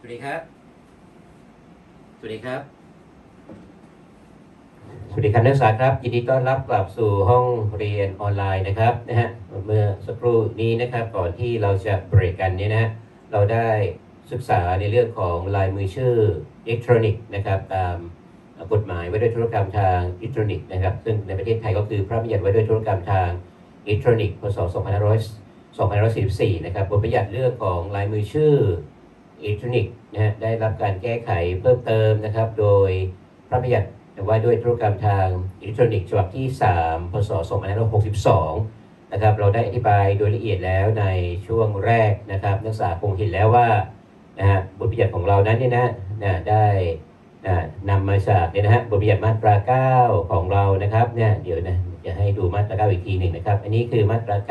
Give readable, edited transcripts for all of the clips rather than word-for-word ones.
สวัสดีครับสวัสดีครับสวัสดีครับนักศึกษาครับยินดีต้อนรับกลับสู่ห้องเรียนออนไลน์นะครับเมื่อสักครู่นี้นะครับก่อนที่เราจะเบรกกันเนี่ยนะเราได้ศึกษาในเรื่องของลายมือชื่ออิเล็กทรอนิกส์นะครับตามกฎหมายว่าด้วยธุรกรรมทางอิเล็กทรอนิกส์นะครับซึ่งในประเทศไทยก็คือพระบัญญัติว่าด้วยธุรกรรมทางอิเล็กทรอนิกส์พศ2544นะครับบทบัญญัติเรื่องของลายมือชื่ออิเล็กทรอนิกส์นะฮะได้รับการแก้ไขเพิ่มเติมนะครับโดยพระบัญญัติว่าด้วยธุรกรรมทางอิเล็กทรอนิกส์ฉบับที่3พศ2562นะครับเราได้อธิบายโดยละเอียดแล้วในช่วงแรกนะครับนักศึกษาคงเห็นแล้วว่านะฮะบทบัญญัติของเรานั้นเนี่ยนะได้นำมาจากเนี่ยนะฮะบทบัญญัติมาตรา 9 ของเรานะครับเนี่ยเดี๋ยวนะจะให้ดูมาตรา 9 อีกทีหนึ่งนะครับอันนี้คือมาตรา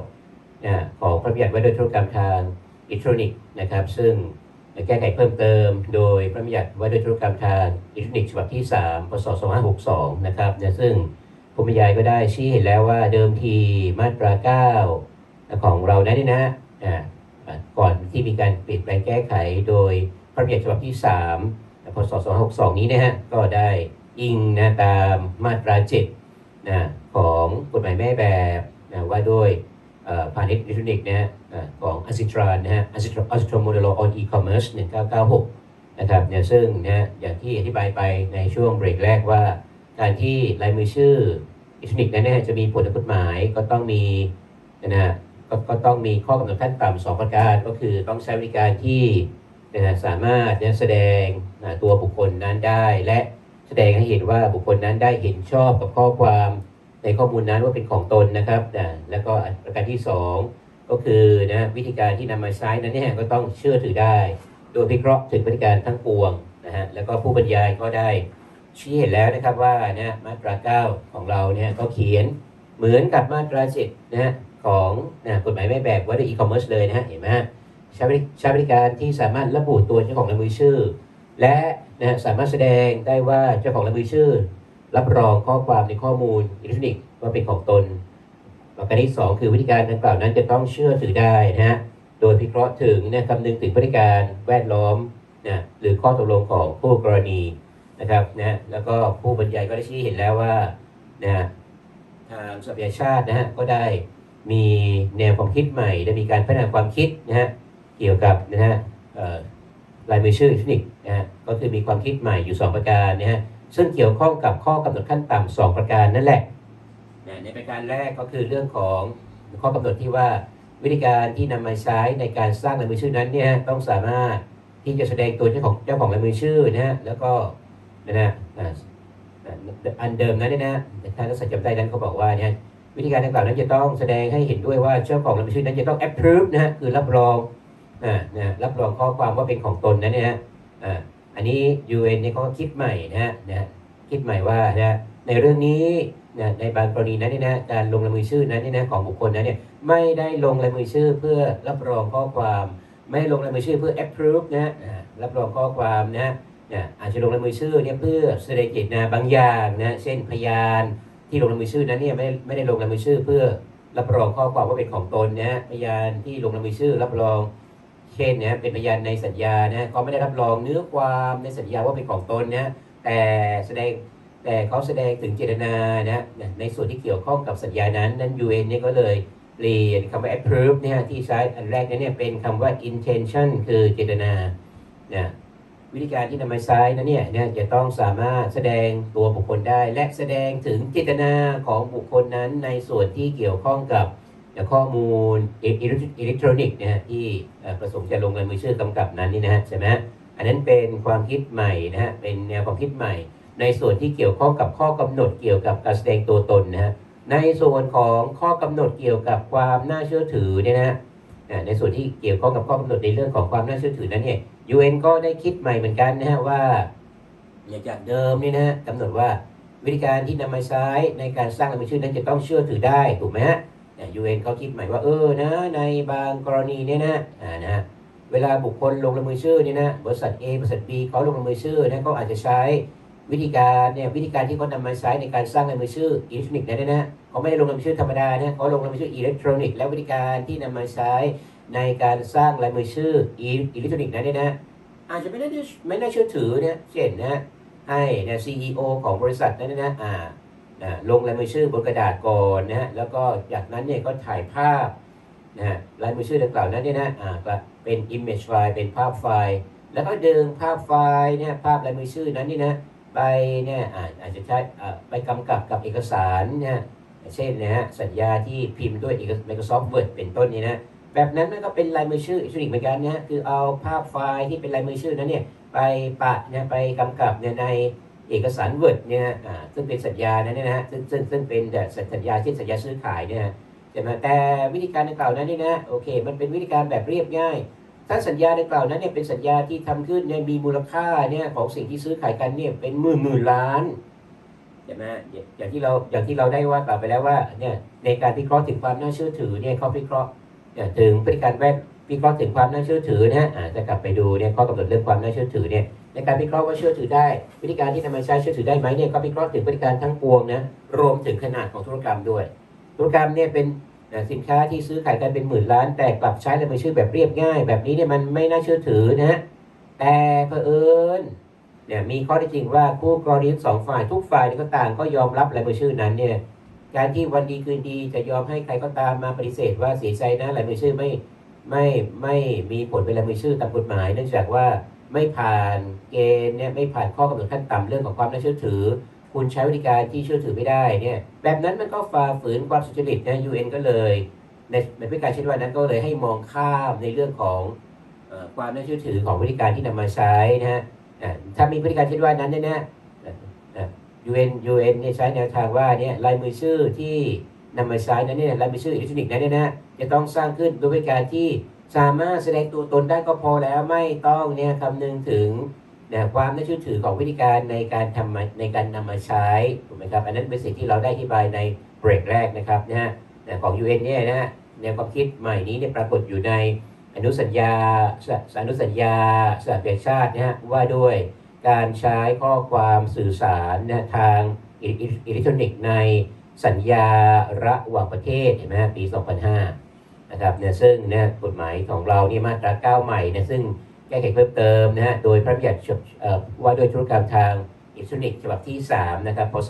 9ของพระบัญญัติว่าด้วยธุรกรรมทางอิเล็กทรอนิกส์นะครับซึ่งแก้ไขเพิ่มเติมโดยพระบัญญัติว่าด้วยธุรกรรมทางอิเล็กทรอนิกส์ฉบับที่3พศ2562นะครับเนี่ยซึ่งผู้บรรยายก็ได้ชี้เห็นแล้วว่าเดิมทีมาตรา 9 ของเรานั้นนี่นะก่อนที่มีการเปลี่ยนแปลงแก้ไขโดยพระบัญญัติฉบับที่3พศ2562นี้นะฮะก็ได้อิงนะตามมาตรา 7ของกฎหมายแม่แบบว่าด้วยพาณิชย์อิเล็กทรอนิกส์นะฮะของอัสซิตรานนะฮะอัสซิตร Model Law on E-commerce 1996นะครับเนี่ยซึ่งนะอย่างที่อธิบายไปในช่วงเบรกแรกว่าการที่ลายมือชื่ออิเล็กทรอนิกส์นั้นนะจะมีผลทางกฎหมายก็ต้องมีนะก็ต้องมีข้อกำหนดขั้นต่ำ2ประการก็คือต้องใช้บริการที่สามารถแสดงตัวบุคคลนั้นได้และแสดงให้เห็นว่าบุคคลนั้นได้เห็นชอบกับข้อความในข้อมูลนั้นว่าเป็นของตนนะครับแล้วก็ประการที่2ก็คือวิธีการที่นำมาใช้นั้นเนี่ยก็ต้องเชื่อถือได้โดยพิเคราะห์ถึงพฤติการทั้งปวงนะฮะแล้วก็ผู้บรรยายก็ได้ชี้เห็นแล้วนะครับว่ามาตรา 9 ของเราเนี่ยก็เขียนเหมือนกับมาตรา 7นะฮะของกฎหมายแม่แบบว่าด้วย e-commerce เลยนะฮะเห็นไหมฮะใช้บริการที่สามารถระบุตัวเจ้าของลายมือชื่อและสามารถแสดงได้ว่าเจ้าของลายมือชื่อรับรองข้อความในข้อมูลอิเล็กทรอนิกส์ว่าเป็นของตนประการที่2คือวิธีการดังกล่าวนั้นจะต้องเชื่อถือได้นะฮะโดยพิเคราะห์ถึงคำนึงถึงพฤติการแวดล้อมหรือข้อตกลงของผู้กรณีนะครับแล้วก็ผู้บรรยายก็ได้ชี้เห็นแล้วว่าทางสหประชาชาติก็ได้มีแนวความคิดใหม่ได้มีการพัฒนาความคิดเกี่ยวกับลายมือชื่ออิเล็กทรอนิกส์ก็คือมีความคิดใหม่อยู่2ประการซึ่งเกี่ยวข้องกับข้อกำหนดขั้นต่ำ2ประการนั่นแหละในประการแรกก็คือเรื่องของข้อกำหนดที่ว่าวิธีการที่นำมาใช้ในการสร้างลายมือชื่อนั้นต้องสามารถที่จะแสดงตัวเจ้าของลายมือชื่อแล้วก็อันเดิมนั้นท่านนักศึกษาจำได้นั้นเขาบอกว่าวิธีการดังกล่าวนั้นจะต้องแสดงให้เห็นด้วยว่าเจ้าของลายมือชื่อนั้นจะต้อง approve คือรับรองรับรองข้อความว่าเป็นของตนนั้นอันนี้ UN เนี่ยเขาคิดใหม่คิดใหม่ว่าในเรื่องนี้ในบางกรณีนั้นการลงลายมือชื่อนั้นของบุคคลนั้นไม่ได้ลงลายมือชื่อเพื่อรับรองข้อความไม่ลงลายมือชื่อเพื่อ approve รับรองข้อความอาจจะลงลายมือชื่อเพื่อแสดงเจตนาบางอย่างเช่นพยานที่ลงลายมือชื่อนั้นไม่ได้ลงลายมือชื่อเพื่อรับรองข้อความว่าเป็นของตนพยานที่ลงลายมือชื่อรับรองเช่นเป็นพยานในสัญญาก็ไม่ได้รับรองเนื้อความในสัญญาว่าเป็นของตนแต่เขาแสดงถึงเจตนาในส่วนที่เกี่ยวข้องกับสัญญานั้น UN เนี่ยก็เลยเปลี่ยนคำว่า approve ที่ใช้อันแรกนั้นเป็นคำว่า intention คือเจตนาวิธีการที่นำมาใช้นั้นจะต้องสามารถแสดงตัวบุคคลได้และแสดงถึงเจตนาของบุคคลนั้นในส่วนที่เกี่ยวข้องกับข้อมูลอิเล็กทรอนิกส์ที่ประสงค์จะลงลายมือชื่อกำกับนั้นนี่ใช่ไหมอันนั้นเป็นความคิดใหม่เป็นแนวความคิดใหม่ในส่วนที่เกี่ยวข้องกับข้อกำหนดเกี่ยวกับการแสดงตัวตนในส่วนของข้อกำหนดเกี่ยวกับความน่าเชื่อถือในส่วนที่เกี่ยวข้องกับข้อกำหนดในเรื่องของความน่าเชื่อถือนั้นUN ก็ได้คิดใหม่เหมือนกันว่าจากเดิมกำหนดว่าวิธีการที่นำมาใช้ในการสร้างลายมือชื่อนั้นจะต้องเชื่อถือได้ถูกไหมUN เขาคิดใหม่ว่าในบางกรณีเวลาบุคคลลงลายมือชื่อบริษัท A บริษัท B เขาลงลายมือชื่อเขาอาจจะใช้วิธีการที่เขานำมาใช้ในการสร้างลายมือชื่ออิเล็กทรอนิกส์นั้นเขาไม่ได้ลงลายมือชื่อธรรมดาเขาลงลายมือชื่ออิเล็กทรอนิกส์และวิธีการที่นำมาใช้ในการสร้างลายมือชื่ออิเล็กทรอนิกส์นั้นอาจจะไม่น่าเชื่อถือเนี่ยเช่นนะให้เนี่ยCEO ของบริษัทนั้นนะลงลายมือชื่อบนกระดาษก่อนนะแล้วก็จากนั้นเนี่ยก็ถ่ายภาพนะลายมือชื่อดังกล่าวนั้นเนี่ยนะก็เป็น image file เป็นภาพไฟล์แล้วก็ดึงภาพไฟล์เนี่ยภาพลายมือชื่อนั้นนี่นะไปเนี่ยอาจจะใช้ไปกำกับเอกสารเนี่ยเช่นนะฮะสัญญาที่พิมพ์ด้วย Microsoft Word เป็นต้นนี้นะแบบนั้นมันก็เป็นลายมือชื่ออิเล็กทรอนิกส์เหมือนกันนะคือเอาภาพไฟล์ที่เป็นลายมือชื่อนั้นเนี่ยไปปะเนี่ยไปกำกับเนี่ยในเอกสาร Word เนี่ยซึ่งเป็นสัญญานั้นนะฮะซึ่งเป็นสัญญาเช่นสัญญาซื้อขายเนี่ยใช่ไหมแต่วิธีการดังกล่าวนั้นนี่นะโอเคมันเป็นวิธีการแบบเรียบง่ายถ้าสัญญาดังกล่าวนั้นเนี่ยเป็นสัญญาที่ทำขึ้นเนี่ยมีมูลค่าเนี่ยของสิ่งที่ซื้อขายกันเนี่ยเป็นหมื่นล้านใช่ไหมอย่างที่เราได้ว่ากล่าวไปแล้วว่าเนี่ยในการวิเคราะห์ถึงความน่าเชื่อถือเนี่ยเขาวิเคราะห์ถึงพฤติการวิเคราะห์ถึงความน่าเชื่อถือนะจะกลับไปดูเนี่ยข้อกำหนดเรื่องความน่าเชื่อถือเนี่ยในการวิเคราะห์ว่าเชื่อถือได้วิธีการที่นำมาใช้เชื่อถือได้ไหมเนี่ยก็วิเคราะห์ถึงพฤติการทั้งปวงนะรวมถึงขนาดของธุรกรรมด้วยธุรกรรมเนี่ยเป็นสินค้าที่ซื้อขายกันเป็นหมื่นล้านแต่กลับใช้ลายมือชื่อแบบเรียบง่ายแบบนี้เนี่ยมันไม่น่าเชื่อถือนะแต่เผอิญเนี่ยมีข้อเท็จจริงว่าคู่กรณีทั้งสองฝ่ายทุกฝ่ายก็ต่างก็ยอมรับลายมือชื่อนั้นเนี่ยการที่วันดีคืนดีจะยอมให้ใครก็ตามมาปฏิเสธว่าเสียใจนะลายมือชื่อไม่มีผลเป็นลายมือชื่อตามกฎหมายเนื่องจากว่าไม่ผ่านเกณฑ์เนี่ยไม่ผ่านข้อกำหนดขั้นต่ำเรื่องของความน่าเชื่อถือคุณใช้วิธีการที่เชื่อถือไม่ได้เนี่ยแบบนั้นมันก็ฝ่าฝืนความสุจริตนะ UN ก็เลยในพฤติการเช่นว่านั้นก็เลยให้มองข้ามในเรื่องของความน่าเชื่อถือของวิธีการที่นำมาใช้นะฮะถ้ามีพฤติการเช่นว่านั้นเนี่ยUN เนี่ยใช้แนวทางว่าเนี่ยลายมือชื่อที่นำมาใช้นั้นเนี่ยลายมือชื่ออิเล็กทรอนิกส์นั้นเนี่ยนะจะต้องสร้างขึ้นโดยวิธีการที่สามารถแสดงตัวตนได้ก็พอแล้วไม่ต้องเนี่ยคำนึงถึงความน่าเชื่อถือของวิธีการในการนำมาใช้ถูกไหมครับอันนั้นเป็นสิ่งที่เราได้อธิบายในเบรกแรกนะครับนะฮะของ UN เนี่ยนะแนวความคิดใหม่นี้เนี่ยปรากฏอยู่ในอนุสัญญาสหประชาชาตินะฮะว่าด้วยการใช้ข้อความสื่อสารนะทางอิเล็กทรอนิกส์ในสัญญาระหว่างประเทศเห็นไหมปี 2005 นะครับเนี่ยซึ่งเนี่ยกฎหมายของเราเนี่ยมาตรา9ใหม่เนี่ยซึ่งแก้ไขเพิ่มเติมนะฮะโดยพระบัญญัติว่าด้วยธุรกรรมทางอิเล็กทรอนิกส์ฉบับที่3นะครับพศ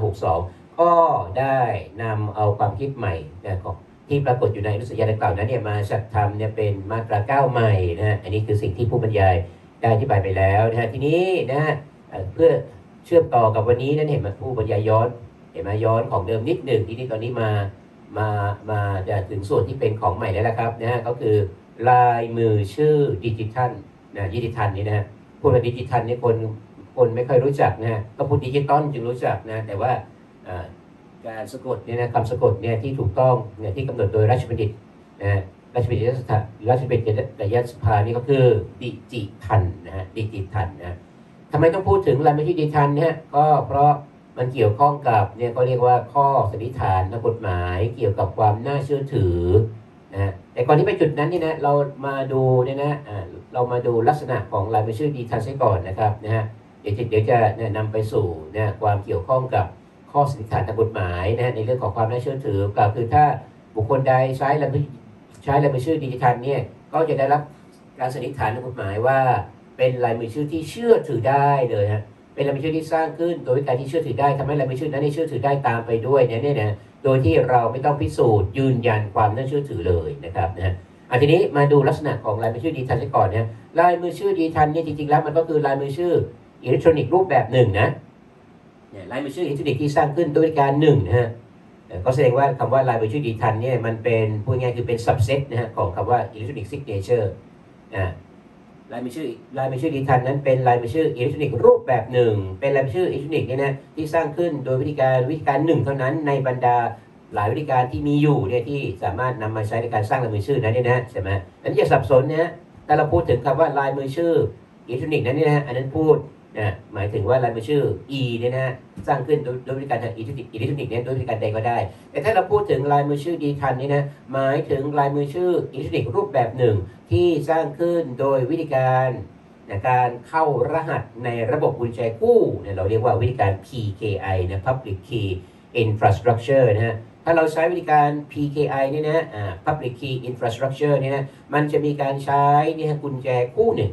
2562ก็ได้นำเอาความคิดใหม่นะของที่ปรากฏอยู่ในอนุสัญญาดังกล่าวนั้นเนี่ยมาจัดทำเนี่ยเป็นมาตรา9ใหม่นะฮะอันนี้คือสิ่งที่ผู้บรรยายได้อธิบายไปแล้วนะฮะทีนี้นะฮะเพื่อเชื่อมต่อกับวันนี้นั้นเห็นไหมผู้บรรยายย้อนของเดิมนิดหนึ่งทีนี้ตอนนี้มาจะถึงส่วนที่เป็นของใหม่แล้วนะครับนะฮะก็คือลายมือชื่อดิจิทัลนะดิจิทัลนี่นะฮะพูดว่าดิจิทัลนี่คนไม่ค่อยรู้จักนะฮะก็พูดดิจิตอลจึงรู้จักนะแต่ว่าการสะกดเนี่ยนะคำสะกดเนี่ยที่ถูกต้องเนี่ยที่กำหนดโดยราชบัณฑิตนะราชบัณฑิตยสภานี่ก็คือดิจิทัลนะฮะดิจิทัลนะทำไมต้องพูดถึงลายมือชื่อดิจิทัลเนี่ยก็เพราะมันเกี่ยวข้องกับเนี่ยก็เรียกว่าข้อสันนิษฐานทางกฎหมายเกี่ยวกับความน่าเชื่อถือนะแต่ก่อนที่ไปจุดนั้นนี่นะเรามาดูเนี่ยนะเรามาดูลักษณะของลายมือชื่อดิจิทัลใช่ก่อนนะครับนะฮะเดี๋ยวจะนำไปสู่เนี่ยความเกี่ยวข้องกับข้อสันนิษฐานทางกฎหมายนะในเรื่องของความน่าเชื่อถือกล่าวคือถ้าบุคคลใดใช้ลายมือชื่อดิจิทัลเนี่ยก็จะได้รับการสันนิษฐานทางกฎหมายว่าเป็นลายมือชื่อที่เชื่อถือได้เลยฮะเป็นลายมือชื่อที่สร้างขึ้นโดยการที่เชื่อถือได้ทำให้ลายมือชื่อนั้นเชื่อถือได้ตามไปด้วยเนี่ยนะโดยที่เราไม่ต้องพิสูจน์ยืนยันความน่าเชื่อถือเลยนะครับนะทีนี้มาดูลักษณะของลายมือชื่อดิจิทัลก่อนนะลายมือชื่อดิจิทัลเนี่ยจริงๆแล้วมันก็คือลายมือชื่ออิเล็กทรอนิกส์รูปแบบหนึ่งนะลายมือชื่ออิเล็กทรอนิกส์ที่สร้างขึ้นด้วยการหนึ่งนะฮะก็แสดงว่าคำว่าลายมือชื่อดิจิทัลเนี่ยมันเป็นพูดง่ายคือเป็น subset นะฮะของคำว่า electronic signature ลายมือชื่อดิจิทัลนั้นเป็นลายมือชื่ออิเล็กทรอนิกส์รูปแบบหนึ่งเป็นลายมือชื่ออิเล็กทรอนิกส์เนี่ยนะที่สร้างขึ้นโดยวิธีการหนึ่งเท่านั้นในบรรดาหลายวิธีการที่มีอยู่เนี่ยที่สามารถนำมาใช้ในการสร้างลายมือชื่อนั้นเนี่ยนะใช่ไหมอันนี้อย่าสับสนนะถ้าเราพูดถึงคำว่าลายมือชื่ออิเล็กทรอนิกส์นั้นเนี่ยนะอันนั้นพูดหมายถึงว่าลายมือชื่อ E เนี่ยนะสร้างขึ้นโดยวิธีการทางอิเล็กทรอนิกส์เนี่ยโดยวิธีการใดก็ได้แต่ถ้าเราพูดถึงลายมือชื่อดิจิทัลนี่นะหมายถึงลายมือชื่ออิเล็กทรอนิกส์รูปแบบหนึ่งที่สร้างขึ้นโดยวิธีการเข้ารหัสในระบบกุญแจคู่เนี่ยเราเรียกว่าวิธีการ PKI นะ Public Key Infrastructure นะฮะถ้าเราใช้วิธีการ PKI เนี่ยนะ Public Key Infrastructure เนี่ยนะมันจะมีการใช้เนี่ยกุญแจคู่หนึ่ง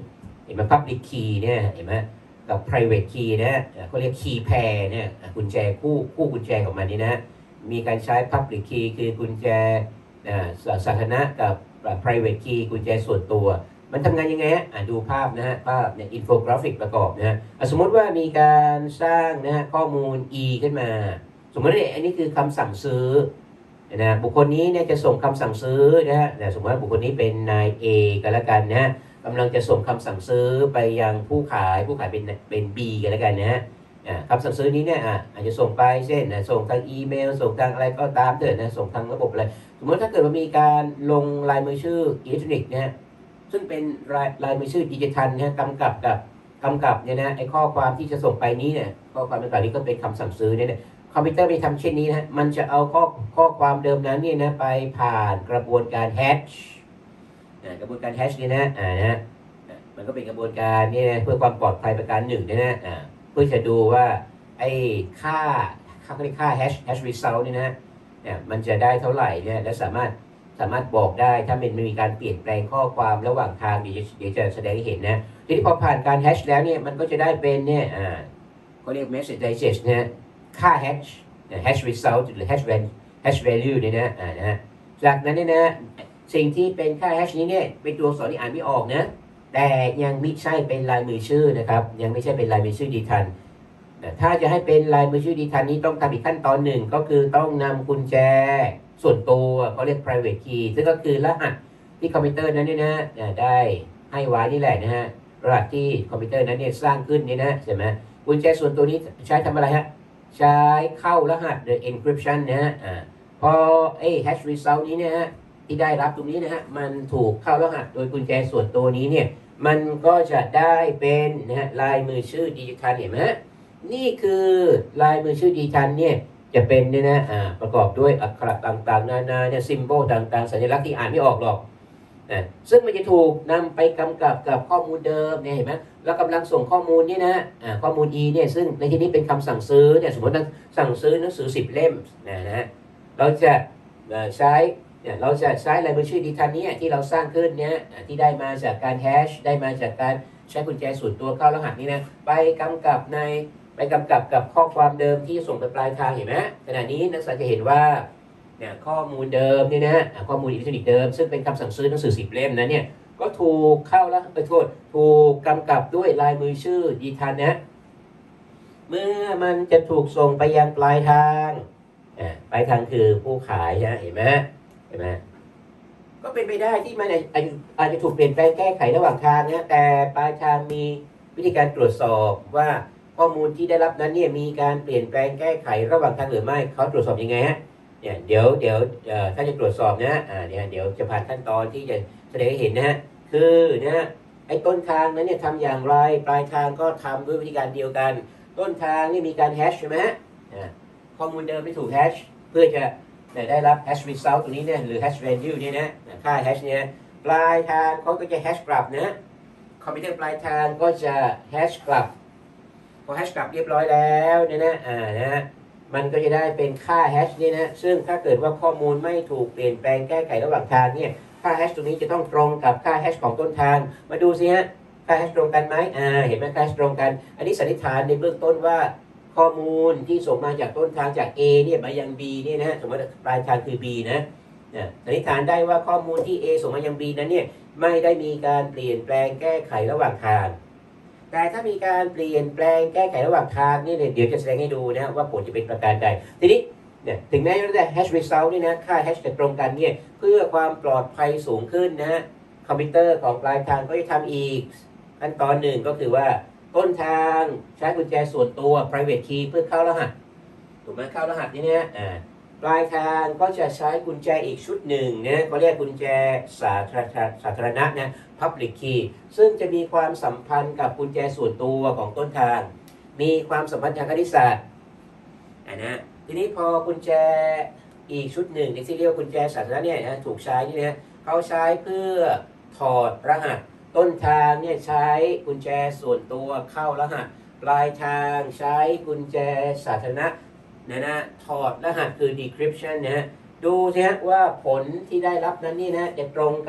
ห็นไหม public key เนี่ยเห็นไหมกับ private key นะเขาเรียก key pair เนี่ยกุญแจคู่กุญแจของมันนี่นะมีการใช้ public key คือกุญแจสาธารณะกับ private key กุญแจส่วนตัวมันทำงานยังไงฮะดูภาพนะฮะภาพเนี่ยอินโฟกราฟิกประกอบนะฮะสมมติว่ามีการสร้างนะฮะข้อมูล e ขึ้นมาสมมติว่าอันนี้คือคำสั่งซื้อนะบุคคลนี้เนี่ยจะส่งคำสั่งซื้อนะฮะสมมติว่าบุคคลนี้เป็นนาย A กันแล้วกันนะกำลังจะส่งคำสั่งซื้อไปยังผู้ขายเป็น B กันแล้วกันนะฮะคำสั่งซื้อนี้เนี่ยอาจจะส่งไปเช่นส่งทางอีเมลส่งทางอะไรก็ตามเถิดนะส่งทางระบบอะไรสมมติถ้าเกิดว่ามีการลงลายมือชื่ออิเล็กทรอนิกส์นะฮะซึ่งเป็นลายมือชื่อดิจิทัลนะกำกับเนี่ยนะไอ้ข้อความที่จะส่งไปนี้เนี่ยข้อความต่างๆนี้ก็เป็นคำสั่งซื้อเนี่ยคอมพิวเตอร์ไปทำเช่นนี้นะมันจะเอาข้อความเดิมนั้นเนี่ยนะไปผ่านกระบวนการแฮชกระบวนการแฮชนี่นะมันก็เป็นกระบวนการนี่นะเพื่อความปลอดภัยประการหนึ่งนะเพื่อจะดูว่าไอ้ค่าแฮชรีซัลต์นี่นะมันจะได้เท่าไหร่เนี่ยและสามารถบอกได้ถ้ามันมีการเปลี่ยนแปลงข้อความระหว่างทางเดี๋ยวจะแสดงให้เห็นนะทีนี้พอผ่านการแฮชแล้วเนี่ยมันก็จะได้เป็นเนี่ยเขาเรียก message digest นะค่า hash result หรือ hash value เนี่ยนะจากนั้นเนี่ยนะสิ่งที่เป็นค่า hash นี้เนี่ยเป็นตัวอักษรที่อ่านไม่ออกนะแต่ยังไม่ใช่เป็นลายมือชื่อนะครับยังไม่ใช่เป็นลายมือชื่อดิทันถ้าจะให้เป็นลายมือชื่อดิทันนี้ต้องทำอีกขั้นตอนหนึ่งก็คือต้องนำกุญแจส่วนตัวเขาเรียก private key ซึ่งก็คือรหัสที่คอมพิวเตอร์นั้นเนี่ยนะได้ให้ไว้นี่แหละนะฮะรหัสที่คอมพิวเตอร์นั้นเนี่ยสร้างขึ้นนี่นะใช่ไหมกุญแจส่วนตัวนี้ใช้ทำอะไรฮะใช้เข้ารหัส the encryption นะฮะพอhash result นี้เนี่ยฮะที่ได้รับตรงนี้นะฮะมันถูกเข้ารหัสโดยกุญแจส่วนตัวนี้เนี่ยมันก็จะได้เป็นนะฮะลายมือชื่อดิจิทัลเห็นไหมฮะนี่คือลายมือชื่อดิจิทัลเนี่ยจะเป็นเนี่ยนะประกอบด้วยอักขระต่างๆนานาเนี่ยซิมโบลต่างๆสัญลักษณ์ที่อ่านไม่ออกหรอกซึ่งมันจะถูกนำไปกำกับกับข้อมูลเดิมเนี่ยเห็นไหมแล้วกำลังส่งข้อมูลนี่นะข้อมูล e เนี่ยซึ่งในที่นี้เป็นคำสั่งซื้อเนี่ยสมมติสั่งซื้อหนังสือ10 เล่มนะฮะเราจะใช้ลายมือชื่อดิจิทัลนี้ที่เราสร้างขึ้นเนี่ยที่ได้มาจากการแฮชได้มาจากการใช้กุญแจส่วนตัวเข้ารหัสนี่นะไปกำกับกับข้อความเดิมที่ส่งไปปลายทางเห็นไหมขณะนี้นักศึกษาจะเห็นว่าเนี่ยข้อมูลเดิมนี่นะข้อมูลอิเล็กทรอนิกส์เดิมซึ่งเป็นคำสั่งซื้อหนังสือ10 เล่มนั้นเนี่ยก็ถูกเข้าแล้วถูกกำกับด้วยลายมือชื่อดิจิทัลนะเมื่อมันจะถูกส่งไปยังปลายทางปลายทางคือผู้ขายนะเห็นไหมก็เป็นไปได้ที่มันอาจจะถูกเปลี่ยนแปลงแก้ไขระหว่างทางนะแต่ปลายทางมีวิธีการตรวจสอบว่าข้อมูลที่ได้รับนั้นเนี่ยมีการเปลี่ยนแปลงแก้ไขระหว่างทางหรือไม่เขาตรวจสอบยังไงฮะเนี่ยเดี๋ยวถ้าจะตรวจสอบนะเนี่ยเดี๋ยวจะผ่านขั้นตอนที่จะแสดงให้เห็นนะฮะคือนะไอ้ต้นทางนั้นเนี่ยทำอย่างไรปลายทางก็ทำด้วยวิธีการเดียวกันต้นทางนี่มีการแฮชใช่ไหมข้อมูลเดิมไม่ถูกแฮชเพื่อจะได้รับ hash result ตรงนี้เนี่ยหรือ hash value เนี่ยนะค่า hash เนี่ยปลายทางเขาก็จะ hash กลับนะคอมพิวเตอร์ปลายทางก็จะ hash กลับพอ hash กลับเรียบร้อยแล้วเนี่ยนะมันก็จะได้เป็นค่า hash นี่นะซึ่งถ้าเกิดว่าข้อมูลไม่ถูกเปลี่ยนแปลงแก้ไขระหว่างทางเนี่ยค่า hash ตรงนี้จะต้องตรงกับค่า hash ของต้นทางมาดูสิฮะค่า hash ตรงกันไหมเห็นไหมค่า hash ตรงกันอันนี้สันนิษฐานในเบื้องต้นว่าข้อมูลที่ส่งมาจากต้นทางจาก A เนี่ยมายัง B เนี่ยนะสมมติปลายทางคือ B นะสันนิษฐานได้ว่าข้อมูลที่ A ส่งมายัง B นั้นเนี่ยไม่ได้มีการเปลี่ยนแปลงแก้ไขระหว่างทางแต่ถ้ามีการเปลี่ยนแปลงแก้ไขระหว่างทางนี่เนี่ยเดี๋ยวจะแสดงให้ดูนะว่าผลจะเป็นประการใดทีนี้เนี่ยถึงแม้ว่าแต่ hash result นี่นะค่า hash จะตรงกันเนี่ยเพื่อความปลอดภัยสูงขึ้นนะคอมพิวเตอร์ของปลายทางก็จะทำอีกขั้นตอนหนึ่งก็คือว่าต้นทางใช้กุญแจส่วนตัว private key เพื่อเข้ารหัสถูกไหมเข้ารหัสนี่เนี่ยปลายทางก็จะใช้กุญแจอีกชุดหนึ่งนะเขาเรียกกุญแจสาธารณะนะ public key ซึ่งจะมีความสัมพันธ์กับกุญแจส่วนตัวของต้นทางมีความสัมพันธ์ทางคณิตศาสตร์นะทีนี้พอกุญแจอีกชุดหนึ่งที่เรียกกุญแจสาธารณะเนี่ยนะถูกใช้นี่นะเขาใช้เพื่อถอดรหัสต้นทางเนี่ยใช้กุญแจส่วนตัวเข้ารหัสปลายทางใช้กุญแจสาธารณะนะถอดรหัสคือ decryption นะดูสิฮะว่าผลที่ได้รับนั้นนี่นะจะตรงกัน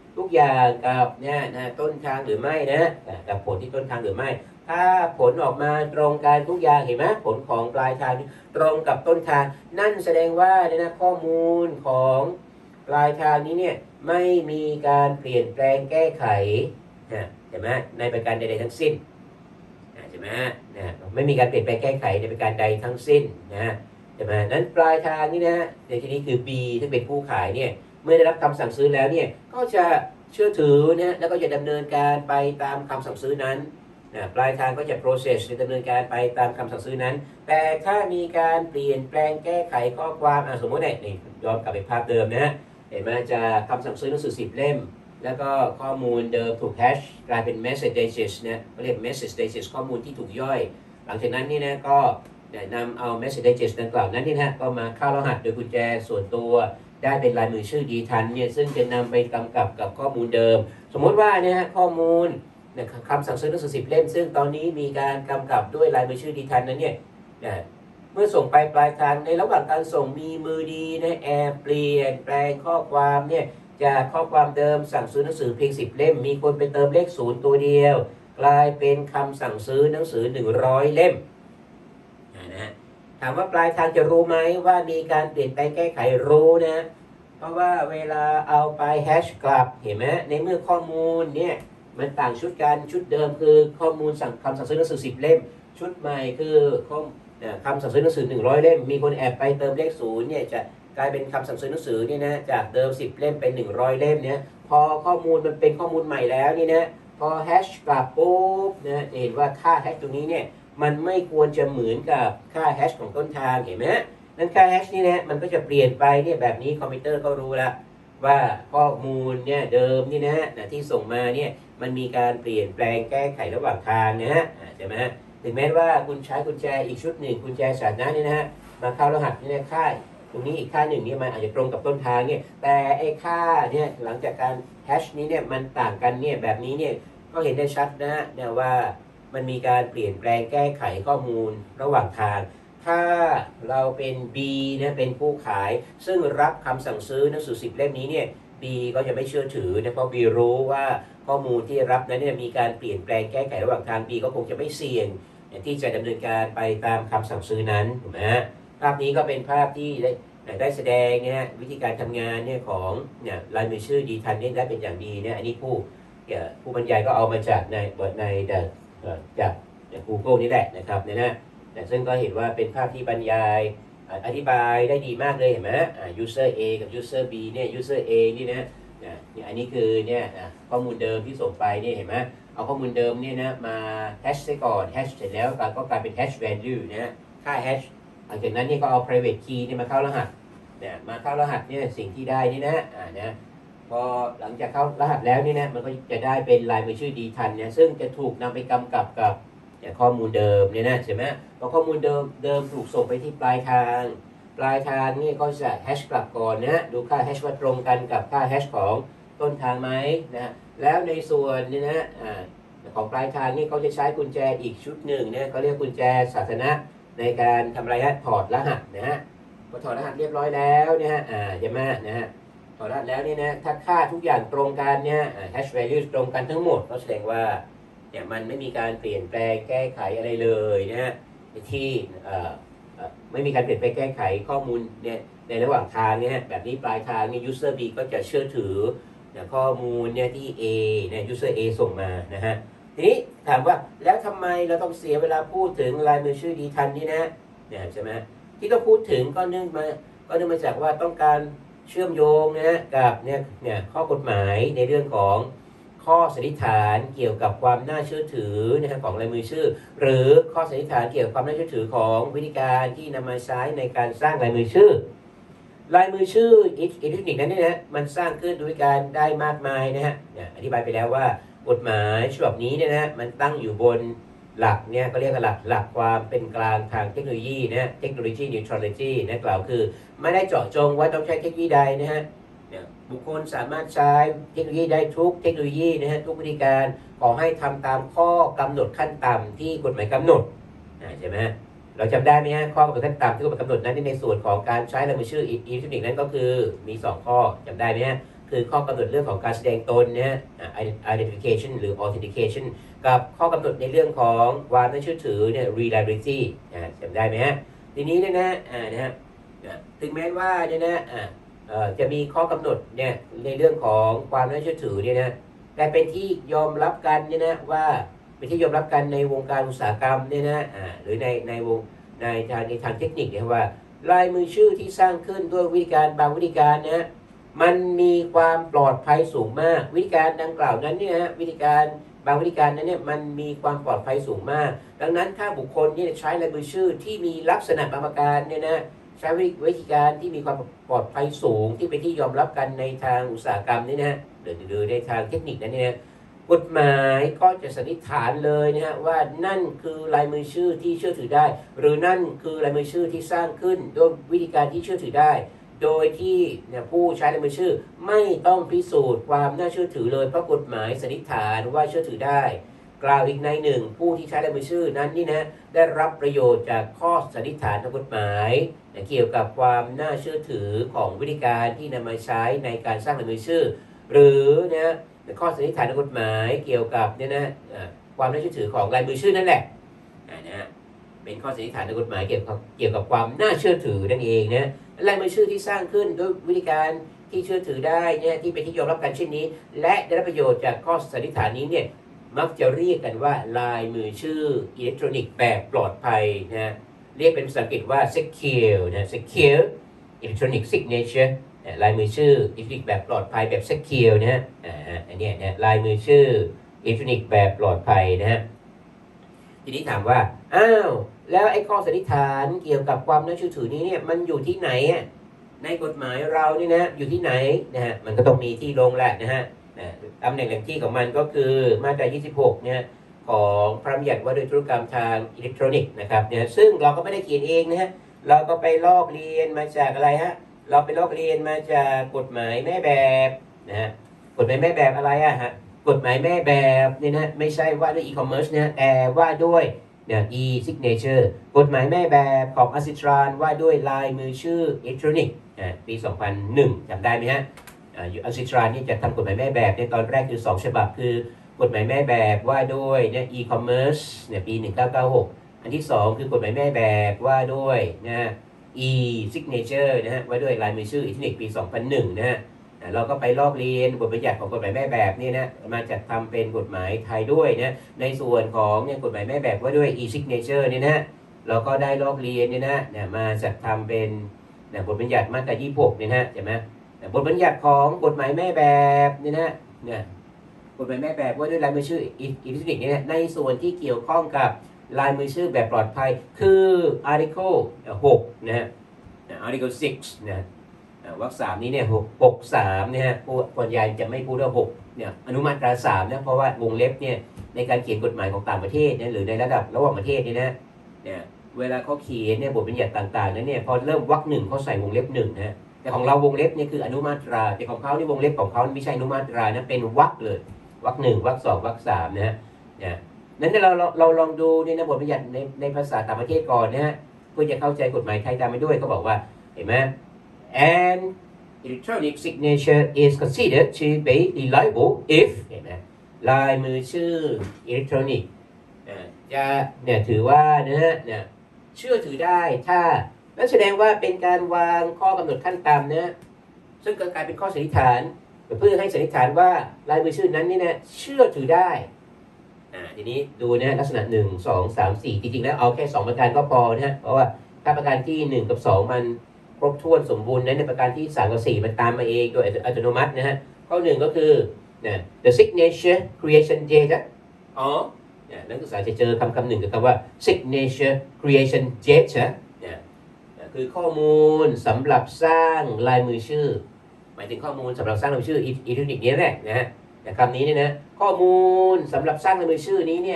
ทุกอย่างกับเนี่ยนะต้นทางหรือไม่นะกับผลที่ต้นทางหรือไม่ถ้าผลออกมาตรงกันทุกอย่างเห็นไหมผลของปลายทางตรงกับต้นทางนั่นแสดงว่าเนี่ยนะข้อมูลของปลายทางนี้เนี่ยไม่มีการเปลี่ยนแปลงแก้ไขนะเห็นไหมในประการใดๆทั้งสิ้นใช่ไหมนะไม่มีการเปลี่ยนแปลงแก้ไขในประการใดทั้งสิ้นนะใช่ไหมนั้นปลายทางนี้นะในที่นี้คือ B ที่เป็นผู้ขายเนี่ยเมื่อได้รับคำสั่งซื้อแล้วเนี่ยก็จะเชื่อถือนะแล้วก็จะดำเนินการไปตามคำสั่งซื้อนั้นนะปลายทางก็จะ process ดำเนินการไปตามคำสั่งซื้อนั้นแต่ถ้ามีการเปลี่ยนแปลงแก้ไขข้อความสมมติเนี่ยย้อนกลับไปภาพเดิมนะเห็นไหมจะคำสั่งซื้อหนังสือ10เล่มแล้วก็ข้อมูลเดิมถูกแฮชกลายเป็น message digest เนี่ยเรียก message digest ข้อมูลที่ถูกย่อยหลังจากนั้นนี่นะก็นำเอา message digest ดังกล่าวนั้นนี่นะก็มาเข้ารหัสโดยกุญแจส่วนตัวได้เป็นลายมือชื่อดีทันเนี่ยซึ่งจะนำไปกำกับกับข้อมูลเดิมสมมติว่าเนี่ยข้อมูลคำสั่งซื้อหนังสือ10เล่มซึ่งตอนนี้มีการกำกับด้วยลายมือชื่อดีทันนั้นเนี่ยเมื่อส่งไปปลายทางในระหว่างการส่งมีมือดีนะแอบเปลี่ยนแปลงข้อความเนี่ยจากข้อความเดิมสั่งซื้อหนังสือเพียง10เล่มมีคนไปเติมเลข0ตัวเดียวกลายเป็นคำสั่งซื้อหนังสือ100เล่มนะถามว่าปลายทางจะรู้ไหมว่ามีการเปลี่ยนแปลงแก้ไขรู้นะเพราะว่าเวลาเอาไปแฮชกลับเห็นไหมในเมื่อข้อมูลเนี่ยมันต่างชุดกันชุดเดิมคือข้อมูลคำสั่งซื้อหนังสือ10เล่มชุดใหม่คือคำสั่งซื้อหนังสือ100เล่มมีคนแอบไปเติมเลข0เนี่ยจะกลายเป็นคำสั่งซื้อหนังสือเนี่ยนะจากเดิม10เล่มเป็น100เล่มเนี่ยพอข้อมูลมันเป็นข้อมูลใหม่แล้วนี่นะพอแฮชกลับปุ๊บนะเห็นว่าค่าแฮชตรงนี้เนี่ยมันไม่ควรจะเหมือนกับค่าแฮชของต้นทางเห็นไหมนั้นค่าแฮชนี่นะมันก็จะเปลี่ยนไปเนี่ยแบบนี้คอมพิวเตอร์ก็รู้ละว่าข้อมูลเนี่ยเดิมนี่นะที่ส่งมาเนี่ยมันมีการเปลี่ยนแปลงแก้ไขระหว่างทางนะฮะใช่ไหมถึงแม้ว่าคุณใช้กุญแจอีกชุดหนึ่งกุญแจสาธารณะนี่นะฮะมาเข้ารหัสนี่นะค่าตรงนี้อีกค่าหนึ่งเนี่ยมันอาจจะตรงกับต้นทางเนี่ยแต่ไอ้ค่าเนี่ยหลังจากการแฮชนี้เนี่ยมันต่างกันเนี่ยแบบนี้เนี่ยก็เห็นได้ชัดนะเนี่ยว่ามันมีการเปลี่ยนแปลงแก้ไขข้อมูลระหว่างทางถ้าเราเป็น B นะเป็นผู้ขายซึ่งรับคำสั่งซื้อหนังสือ10เล่มนี้เนี่ย B ก็จะไม่เชื่อถือนะเพราะ B รู้ว่าข้อมูลที่รับนั้นเนี่ยมีการเปลี่ยนแปลงแก้ไขระหว่างทาง B ก็คงจะไม่เสี่ยงที่จะดำเนินการไปตามคำสั่งซื้อนั้นถูกไหมฮะภาพนี้ก็เป็นภาพที่ได้แสดงเนี่ยวิธีการทำงานเนี่ยของเนี่ยลายมือชื่อดีทันเนี่ยได้เป็นอย่างดีเนี่ยอันนี้ผู้บรรยายก็เอามาจากในจาก Google นี่แหละนะครับเนี่ยนะซึ่งก็เห็นว่าเป็นภาพที่บรรยายอธิบายได้ดีมากเลยเห็นไหมuser A กับ user B เนี่ย user A นี่นะอันนี้คือเนี่ยข้อมูลเดิมที่ส่งไปเนี่ยเห็นไหมเอาข้อมูลเดิมเนี่ยนะมาแฮชซะก่อนแฮชเสร็จแล้วก็กลายเป็น hash value นะค่า hash หลังจากนั้นนี่ก็เอา private key นี่มาเข้ารหัสเนี่ยมาเข้ารหัสเนี่ยสิ่งที่ได้นี่นะพอหลังจากเข้ารหัสแล้วนี่นะมันก็จะได้เป็นลายมือชื่อดีทันเนี่ยซึ่งจะถูกนำไปกำกับกับข้อมูลเดิมเนี่ยนะใช่ไหมพอข้อมูลเดิมถูกส่งไปที่ปลายทางนี่ก็จะแฮชกลับก่อนนะดูค่าแฮชว่าตรงกันกับค่าแฮชของต้นทางไหมนะแล้วในส่วนนี่นะของปลายทางนี่เขาจะใช้กุญแจอีกชุดหนึ่งเนี่ยเขาเรียกกุญแจสาธารณะในการทำอะไรฮะถอดรหัสนะฮะพอถอดรหัสเรียบร้อยแล้วเนี่ยใช่ไหมนะฮะถอดรหัสแล้วนี่นะถ้าค่าทุกอย่างตรงกันเนี่ยhash value ตรงกันทั้งหมดก็แสดงว่าเนี่ยมันไม่มีการเปลี่ยนแปลงแก้ไขอะไรเลยนะฮะที่ไม่มีการเปลี่ยนแปลงแก้ไขข้อมูลเนี่ยในระหว่างทางเนี่ยแบบนี้ปลายทางเนี่ย user B ก็จะเชื่อถือข้อมูลเนี่ยที่ A เนี่ย user A ส่งมานะฮะทีนี้ถามว่าแล้วทำไมเราต้องเสียเวลาพูดถึงลายมือชื่อดีทันนี่นะเนี่ยใช่ไหมที่ต้องพูดถึงก็เนื่องมาจากว่าต้องการเชื่อมโยงนะกับเนี่ยข้อกฎหมายในเรื่องของข้อสันนิษฐานเกี่ยวกับความน่าเชื่อถือนะฮะของลายมือชื่อหรือข้อสันนิษฐานเกี่ยวกับความน่าเชื่อถือของวิธีการที่นำมาใช้ในการสร้างลายมือชื่อลายมือชื่ออิเล็กทรอนิกส์นั้นเนี่ยนะมันสร้างขึ้นโดยการได้มากมายนะฮะอธิบายไปแล้วว่ากฎหมายฉบับนี้เนี่ยนะมันตั้งอยู่บนหลักเนี่ยก็เรียกว่าหลักความเป็นกลางทางเทคโนโลยีนะเทคโนโลยี neutrality นะกล่าวคือไม่ได้เจาะจงว่าต้องใช้เทคโนโลยีใดนะฮะบุคคลสามารถใช้เทคโนโลยีได้ทุกเทคโนโลยีนะฮะทุกวิธีการขอให้ทำตามข้อกำหนดขั้นต่ำที่กฎหมายกำหนดใช่ไหมเราจำได้ไหมฮะข้อกำหนดขั้นต่ำที่กฎหมายกำหนดนั้นในส่วนของการใช้ลายมือชื่ออิเล็กทรอนิกส์นั้นก็คือมี2ข้อจำได้ไหมฮะคือข้อกำหนดเรื่องของการแสดงตนนะฮะidentification หรือ authentication กับข้อกำหนดในเรื่องของความน่าเชื่อถือเนี่ย reliability จำได้ไหมฮะทีนี้เนี่ยนะฮะถึงแม้ว่าเนี่ยนะจะมีข้อกำหนดเนี่ยในเรื่องของความน่าเชื่อถือเนี่ยนะแต่เป็นที่ยอมรับกันเนี่ยนะว่าเป็นที่ยอมรับกันในวงการอุตสาหกรรมเนี่ยนะหรือในวงในทางเทคนิคเนี่ยว่าลายมือชื่อที่สร้างขึ้นด้วยวิธีการบางวิธีการนะมันมีความปลอดภัยสูงมากวิธีการดังกล่าวนั้นเนี่ยนะวิธีการบางวิธีการนั้นเนี่ยมันมีความปลอดภัยสูงมากดังนั้นถ้าบุคคลที่ใช้ลายมือชื่อที่มีลักษณะบางประการเนี่ยนะใช้วิธีการที่มีความปลอดภัยสูงที่เป็นที่ยอมรับกันในทางอุตสาหกรรมนี่นะหรือในทางเทคนิคนั้นเนี่ยกฎหมายก็จะสันนิษฐานเลยนะฮะว่านั่นคือลายมือชื่อที่เชื่อถือได้หรือนั่นคือลายมือชื่อที่สร้างขึ้นด้วยวิธีการที่เชื่อถือได้โดยที่ผู้ใช้ลายมือชื่อไม่ต้องพิสูจน์ความน่าเชื่อถือเลยเพราะกฎหมายสันนิษฐานว่าเชื่อถือได้กล่าวอีกในหนึ่งผู้ที่ใช้ลายมือชื่อนั้นนี่นะได้รับประโยชน์จากข้อสันนิษฐานทางกฎหมายเกี่ยวกับความน่าเชื่อถือของวิธีการที่นำมาใช้ในการสร้างลายมือชื่อหรือนะข้อสันนิษฐานทางกฎหมายเกี่ยวกับเนี่ยนะความน่าเชื่อถือของลายมือชื่อนั่นแหละนะเป็นข้อสันนิษฐานทางกฎหมายเกี่ยวกับความน่าเชื่อถือนั่นเองนะลายมือชื่อที่สร้างขึ้นด้วยวิธีการที่เชื่อถือได้เนี่ยที่เป็นที่ยอมรับกันเช่นนี้และได้รับประโยชน์จากข้อสันนิษฐานนี้เนี่ยมักจะเรียกกันว่าลายมือชื่ออิเล็กทรอนิกส์แบบปลอดภัยนะเรียกเป็นภาษาอังกฤษว่า secure นะ secure electronic signature ลายมือชื่ออิเล็กทรอนิกส์แบบปลอดภัยแบบ secure นะฮะอันนี้นะลายมือชื่ออิเล็กทรอนิกส์แบบปลอดภัยนะฮะทีนี้ถามว่าอ้าวแล้วไอ้ข้อสันนิษฐานเกี่ยวกับความน่าเชื่อถือนี้เนี่ยมันอยู่ที่ไหนอ่ะในกฎหมายเรานี่นะอยู่ที่ไหนนะฮะมันก็ต้องมีที่ลงแหละนะฮะตำแหน่งแหล่งที่ของมันก็คือมาตรา 26 เนี่ยของพระราชบัญญัติว่าด้วยธุรกรรมทางอิเล็กทรอนิกส์นะครับเนี่ยซึ่งเราก็ไม่ได้เขียนเองนะฮะเราก็ไปลอกเรียนมาจากอะไรฮะเราไปลอกเรียนมาจากกฎหมายแม่แบบนะฮะกฎหมายแม่แบบอะไรอะฮะกฎหมายแม่แบบเนี่ยนะไม่ใช่ว่าด้วยอีคอมเมิร์ซนะแต่ว่าด้วยe-signature กฎหมายแม่แบบของอัสซิทรานว่าด้วยลายมือชื่ออิเล็กทรอนิกส์ปี 2001 จำได้ไหมฮะอัสซิทรานนี่จะทำกฎหมายแม่แบบในตอนแรกคือ2ฉบับคือกฎหมายแม่แบบว่าด้วยe-commerce ปี 1996 อันที่2คือกฎหมายแม่แบบว่าด้วยe-signature นะฮะว่าด้วยลายมือชื่ออิเล็กทรอนิกส์ปี 2001 นะฮะเราก็ไปลอกเรียนบทบัญญัติของกฎหมายแม่แบบนี่นะมาจัดทำเป็นกฎหมายไทยด้วยนะในส่วนของกฎหมายแม่แบบว่าด้วย e-signature เนี่ยนะเราก็ได้ลอกเรียนเนี่ยนะมาจัดทำเป็นบทบัญญัติมาตรา 26 เนี่ยนะใช่ไหมบทบัญญัติของกฎหมายแม่แบบเนี่ยนะกฎหมายแม่แบบว่าด้วยลายมือชื่ออิเล็กทรอนิกส์เนี่ยในส่วนที่เกี่ยวข้องกับลายมือชื่อแบบปลอดภัยคือ article 6 นะฮะ article 6 นะวรรค 3 นี้เนี่ย6.3 เนี่ยฮะคนใหญ่จะไม่พูดว่า6เนี่ยอนุมาตรา 3 นะเพราะว่าวงเล็บเนี่ยในการเขียนกฎหมายของต่างประเทศเนี่ยหรือในระดับระหว่างประเทศเนี่ยเวลาเขาเขียนเนี่ยบทบัญญัติต่างๆนั้นเนี่ยพอเริ่มวรรค 1เขาใส่วงเล็บ 1 นะแต่ของเราวงเล็บเนี่ยคืออนุมาตราแต่ของเขานี่วงเล็บของเขาไม่ใช่อนุมาตรานะเป็นวรรคเลยวรรค 1 วรรค 2 วรรค 3 นะฮะนั้นเราลองดูในบทบัญญัติในภาษาต่างประเทศก่อนนะฮะเพื่อจะเข้าใจกฎหมายไทยตามไปด้วยเขาบอกว่าเห็นไหม and electronic signature is considered to be reliable if เห็นไหมลายมือชื่ออิเล็กทรอนิกส์จะถือว่าเนี่ยเชื่อถือได้ถ้านั่นแสดงว่าเป็นการวางข้อกำหนดขั้นต่ำนะซึ่งกลายเป็นข้อสันนิษฐานเพื่อให้สันนิษฐานว่าลายมือชื่อนั้นนี่นะเชื่อถือได้ทีนี้ดูนะลักษณะ1 2 3 4จริงๆแล้วเอาแค่2ประการก็พอนะเพราะว่าถ้าประการที่1กับ2มันครบถ้วนสมบูรณ์ในประการที่3กับ4มันตามมาเองโดยอัตโนมัตินะฮะข้อ1ก็คือthe signature creation data นักศึกษาจะเจอคำหนึ่งกับคำว่า signature creation data คือข้อมูลสำหรับสร้างลายมือชื่อหมายถึงข้อมูลสำหรับสร้างลายมือชื่ออิเล็กทรอนิกส์นี้แหละนะฮะแต่คำนี้เนี่ยนะข้อมูลสำหรับสร้างลายมือชื่อนี้เนี่ย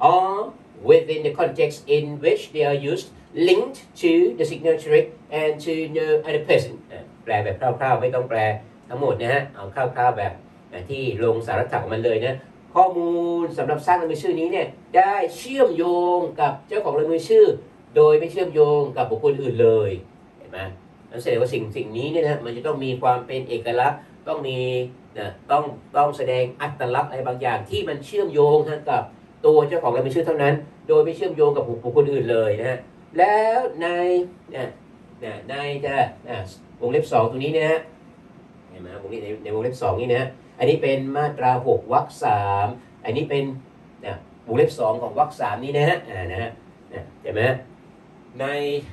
within the context in which they are used linked to the signatory and to no other person แปลแบบคร่าวๆไม่ต้องแปลทั้งหมดนะฮะเอาคร่าวๆแบบที่ลงสาระถักของมันเลยนะข้อมูลสำหรับสร้างลายมือชื่อนี้เนี่ยได้เชื่อมโยงกับเจ้าของลายมือชื่อโดยไม่เชื่อมโยงกับบุคคลอื่นเลยเห็นไหมนั่นแสดงว่าสิ่งนี้เนี่ยนะมันจะต้องมีความเป็นเอกลักษณ์ต้องมีนะต้องแสดงอัตลักษณ์อะไรบางอย่างที่มันเชื่อมโยงกับตัวเจ้าของลายมือชื่อเท่านั้นโดยไม่เชื่อมโยงกับบุคคลอื่นเลยนะฮะแล้วในวงเล็บ2ตรงนี้นะฮะเห็นไหมวงนี้ในวงเล็บ2นี่นะอันนี้เป็นมาตรา6วรรค3อันนี้เป็นวงเล็บ2ของวรรค3นี้นะฮะเห็นไหมใน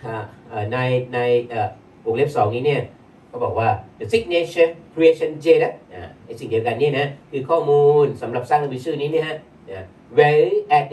วงเล็บ2นี้เนี่ยเขาบอกว่า the signature creation data ไอ้สิ่งเดียวกันนี่นะคือข้อมูลสำหรับสร้างลายมือชื่อนี้เนี่ยฮะwhere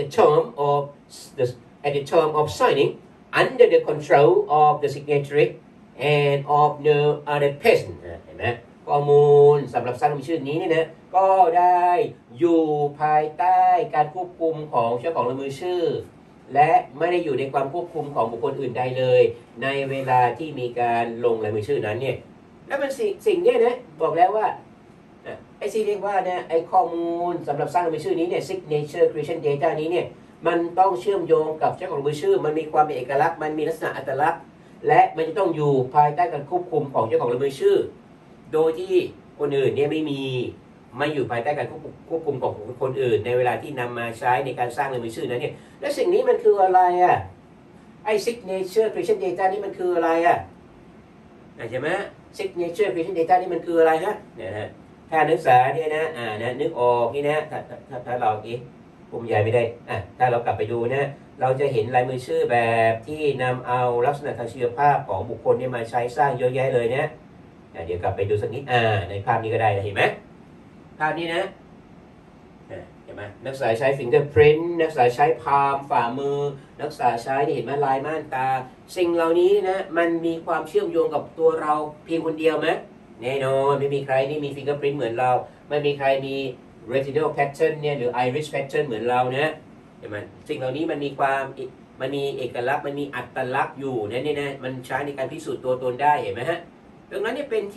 at the term of signing under the control of the signatory and of no other person เห็นไหมข้อมูลสำหรับสร้างลายมือชื่อนี้เนี่ยนะก็ได้อยู่ภายใต้การควบคุมของเจ้าของลายมือชื่อและไม่ได้อยู่ในความควบคุมของบุคคลอื่นใดเลยในเวลาที่มีการลงลายมือชื่อนั้นเนี่ยแล้วมันสิ่งนี้นะบอกแล้วว่าไอ้ที่เรียกว่าเนี่ยไอ้ข้อมูลสำหรับสร้างลายมือชื่อนี้เนี่ย signature creation data นี้เนี่ยมันต้องเชื่อมโยงกับเจ้าของลายมือชื่อมันมีความเป็นเอกลักษณ์มันมีลักษณะอัตลักษณ์และมันจะต้องอยู่ภายใต้การควบคุมของเจ้าของลายมือชื่อโดยที่คนอื่นเนี่ยไม่อยู่ภายใต้การควบคุมของคนอื่นในเวลาที่นำมาใช้ในการสร้างลายมือชื่อนั้นเนี่ยและสิ่งนี้มันคืออะไรไอ้ signature creation data นี่มันคืออะไรใช่ไหม signature creation data นี่มันคืออะไรเนี่ยนะถ้านักศึกษาเนี่ยนะนึกออกนี่นะถ้าเราผมใหญ่ไม่ได้ถ้าเรากลับไปดูนะเราจะเห็นลายมือชื่อแบบที่นำเอาลักษณะทางชีวภาพของบุคคลเนี่ยมาใช้สร้างเยอะแยะเลยนะเดี๋ยวกลับไปดูสักนิดในภาพนี้ก็ได้เห็นไหมภาพนี้นะเห็นไหมนักศึกษาใช้ fingerprint นักศึกษาใช้พาล์มฝ่ามือนักศึกษาใช้เห็นไหมลายม่านตาสิ่งเหล่านี้นะมันมีความเชื่อมโยงกับตัวเราเพียงคนเดียวไหมแน่นอนไม่มีใครนี่มี fingerprint เหมือนเราไม่มีใครมี retinal pattern เนี่ยหรือ iris pattern เหมือนเรานะเห็นไหมสิ่งเหล่านี้มันมีเอกลักษณ์มันมีอัตลักษณ์อยู่นี่นะมันใช้ในการพิสูจน์ตัวตนได้เห็นไหมฮะดังนั้นเนี่ยเป็น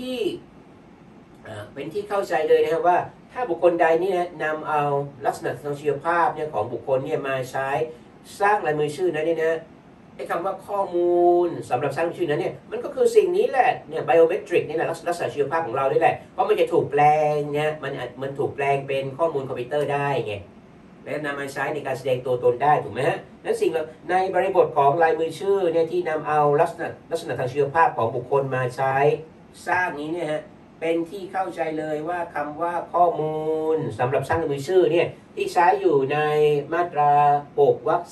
ที่เข้าใจเลยนะครับว่าถ้าบุคคลใดนี่นะนำเอาลักษณะทางชีวภาพเนี่ยของบุคคลเนี่ยมาใช้สร้างลายมือชื่อนั้นเนี่ยนะไอ้คำว่าข้อมูลสำหรับสร้างชื่อนั้นเนี่ยมันก็คือสิ่งนี้แหละเนี่ยไบโอเมตริกนี่แหละลักษณะชีวภาพของเราด้วยแหละเพราะมันจะถูกแปลงเนี่ยมันถูกแปลงเป็นข้อมูลคอมพิวเตอร์ได้ไงและนำมาใช้ในการแสดงตัวตนได้ถูกไหมฮะนั้นสิ่งในบริบทของลายมือชื่อเนี่ยที่นำเอาลักษณะทางชีวภาพของบุคคลมาใช้สร้างนี้เนี่ยฮะเป็นที่เข้าใจเลยว่าคำว่าข้อมูลสำหรับสร้างลายมือชื่อเนี่ยที่ใช้อยู่ในมาตรา6วรรค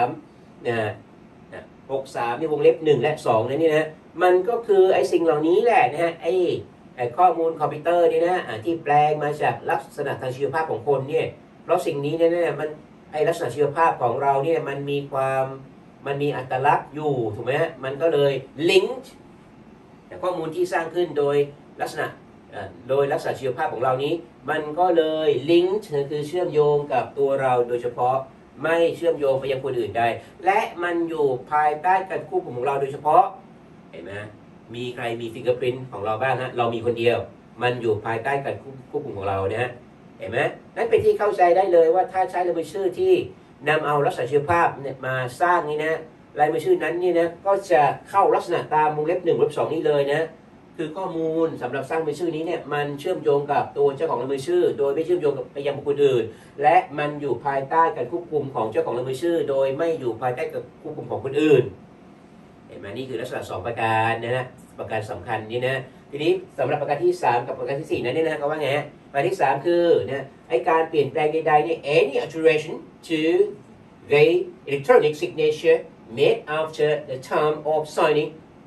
36 3ในวงเล็บ1และ2นี่นะมันก็คือไอ้สิ่งเหล่านี้แหละนะฮะไอ้ข้อมูลคอมพิวเตอร์นี่นะที่แปลงมาจากลักษณะทางชีวภาพของคนเนี่ยเพราะสิ่งนี้เนี่ยมันไอ้ลักษณะชีวภาพของเราเนี่ยมันมีอัตลักษณ์อยู่ถูกไหมฮะมันก็เลยลิงก์ข้อมูลที่สร้างขึ้นโดยลักษณะชีวภาพของเรานี้มันก็เลยลิงก์คือเชื่อมโยงกับตัวเราโดยเฉพาะไม่เชื่อมโยงไปยังคนอื่นได้และมันอยู่ภายใต้การควบคุมของเราโดยเฉพาะเห็นไหมมีใครมีฟิงเกอร์พรินต์ของเราบ้างฮะเรามีคนเดียวมันอยู่ภายใต้การควบคุมของเรานะฮะเห็นไหมนั่นเป็นที่เข้าใจได้เลยว่าถ้าใช้ลายมือชื่อที่นำเอาลักษณะชีวภาพมาสร้างนี่นะลายมือชื่อนั้นนี่นะก็จะเข้าลักษณะตามวงเล็บ1วงเล็บ2นี้เลยนะคือข้อมูลสำหรับสร้างลายมือชื่อนี้เนี่ยมันเชื่อมโยงกับตัวเจ้าของลายมือชื่อโดยไม่เชื่อมโยงกับไปยังบุคคลอื่นและมันอยู่ภายใต้การควบคุมของเจ้าของลายมือชื่อโดยไม่อยู่ภายใต้การควบคุมของคนอื่นเห็นไหมนี่คือลักษณะ2ประการนะฮะประการสำคัญนี่นะทีนี้สำหรับประการที่3กับประการที่4นั้นเนี่ยนะเขาว่าไงประการที่3คือนะไอการเปลี่ยนแปลงใดๆเนี่ย any alteration to the electronic signature made after the time of signing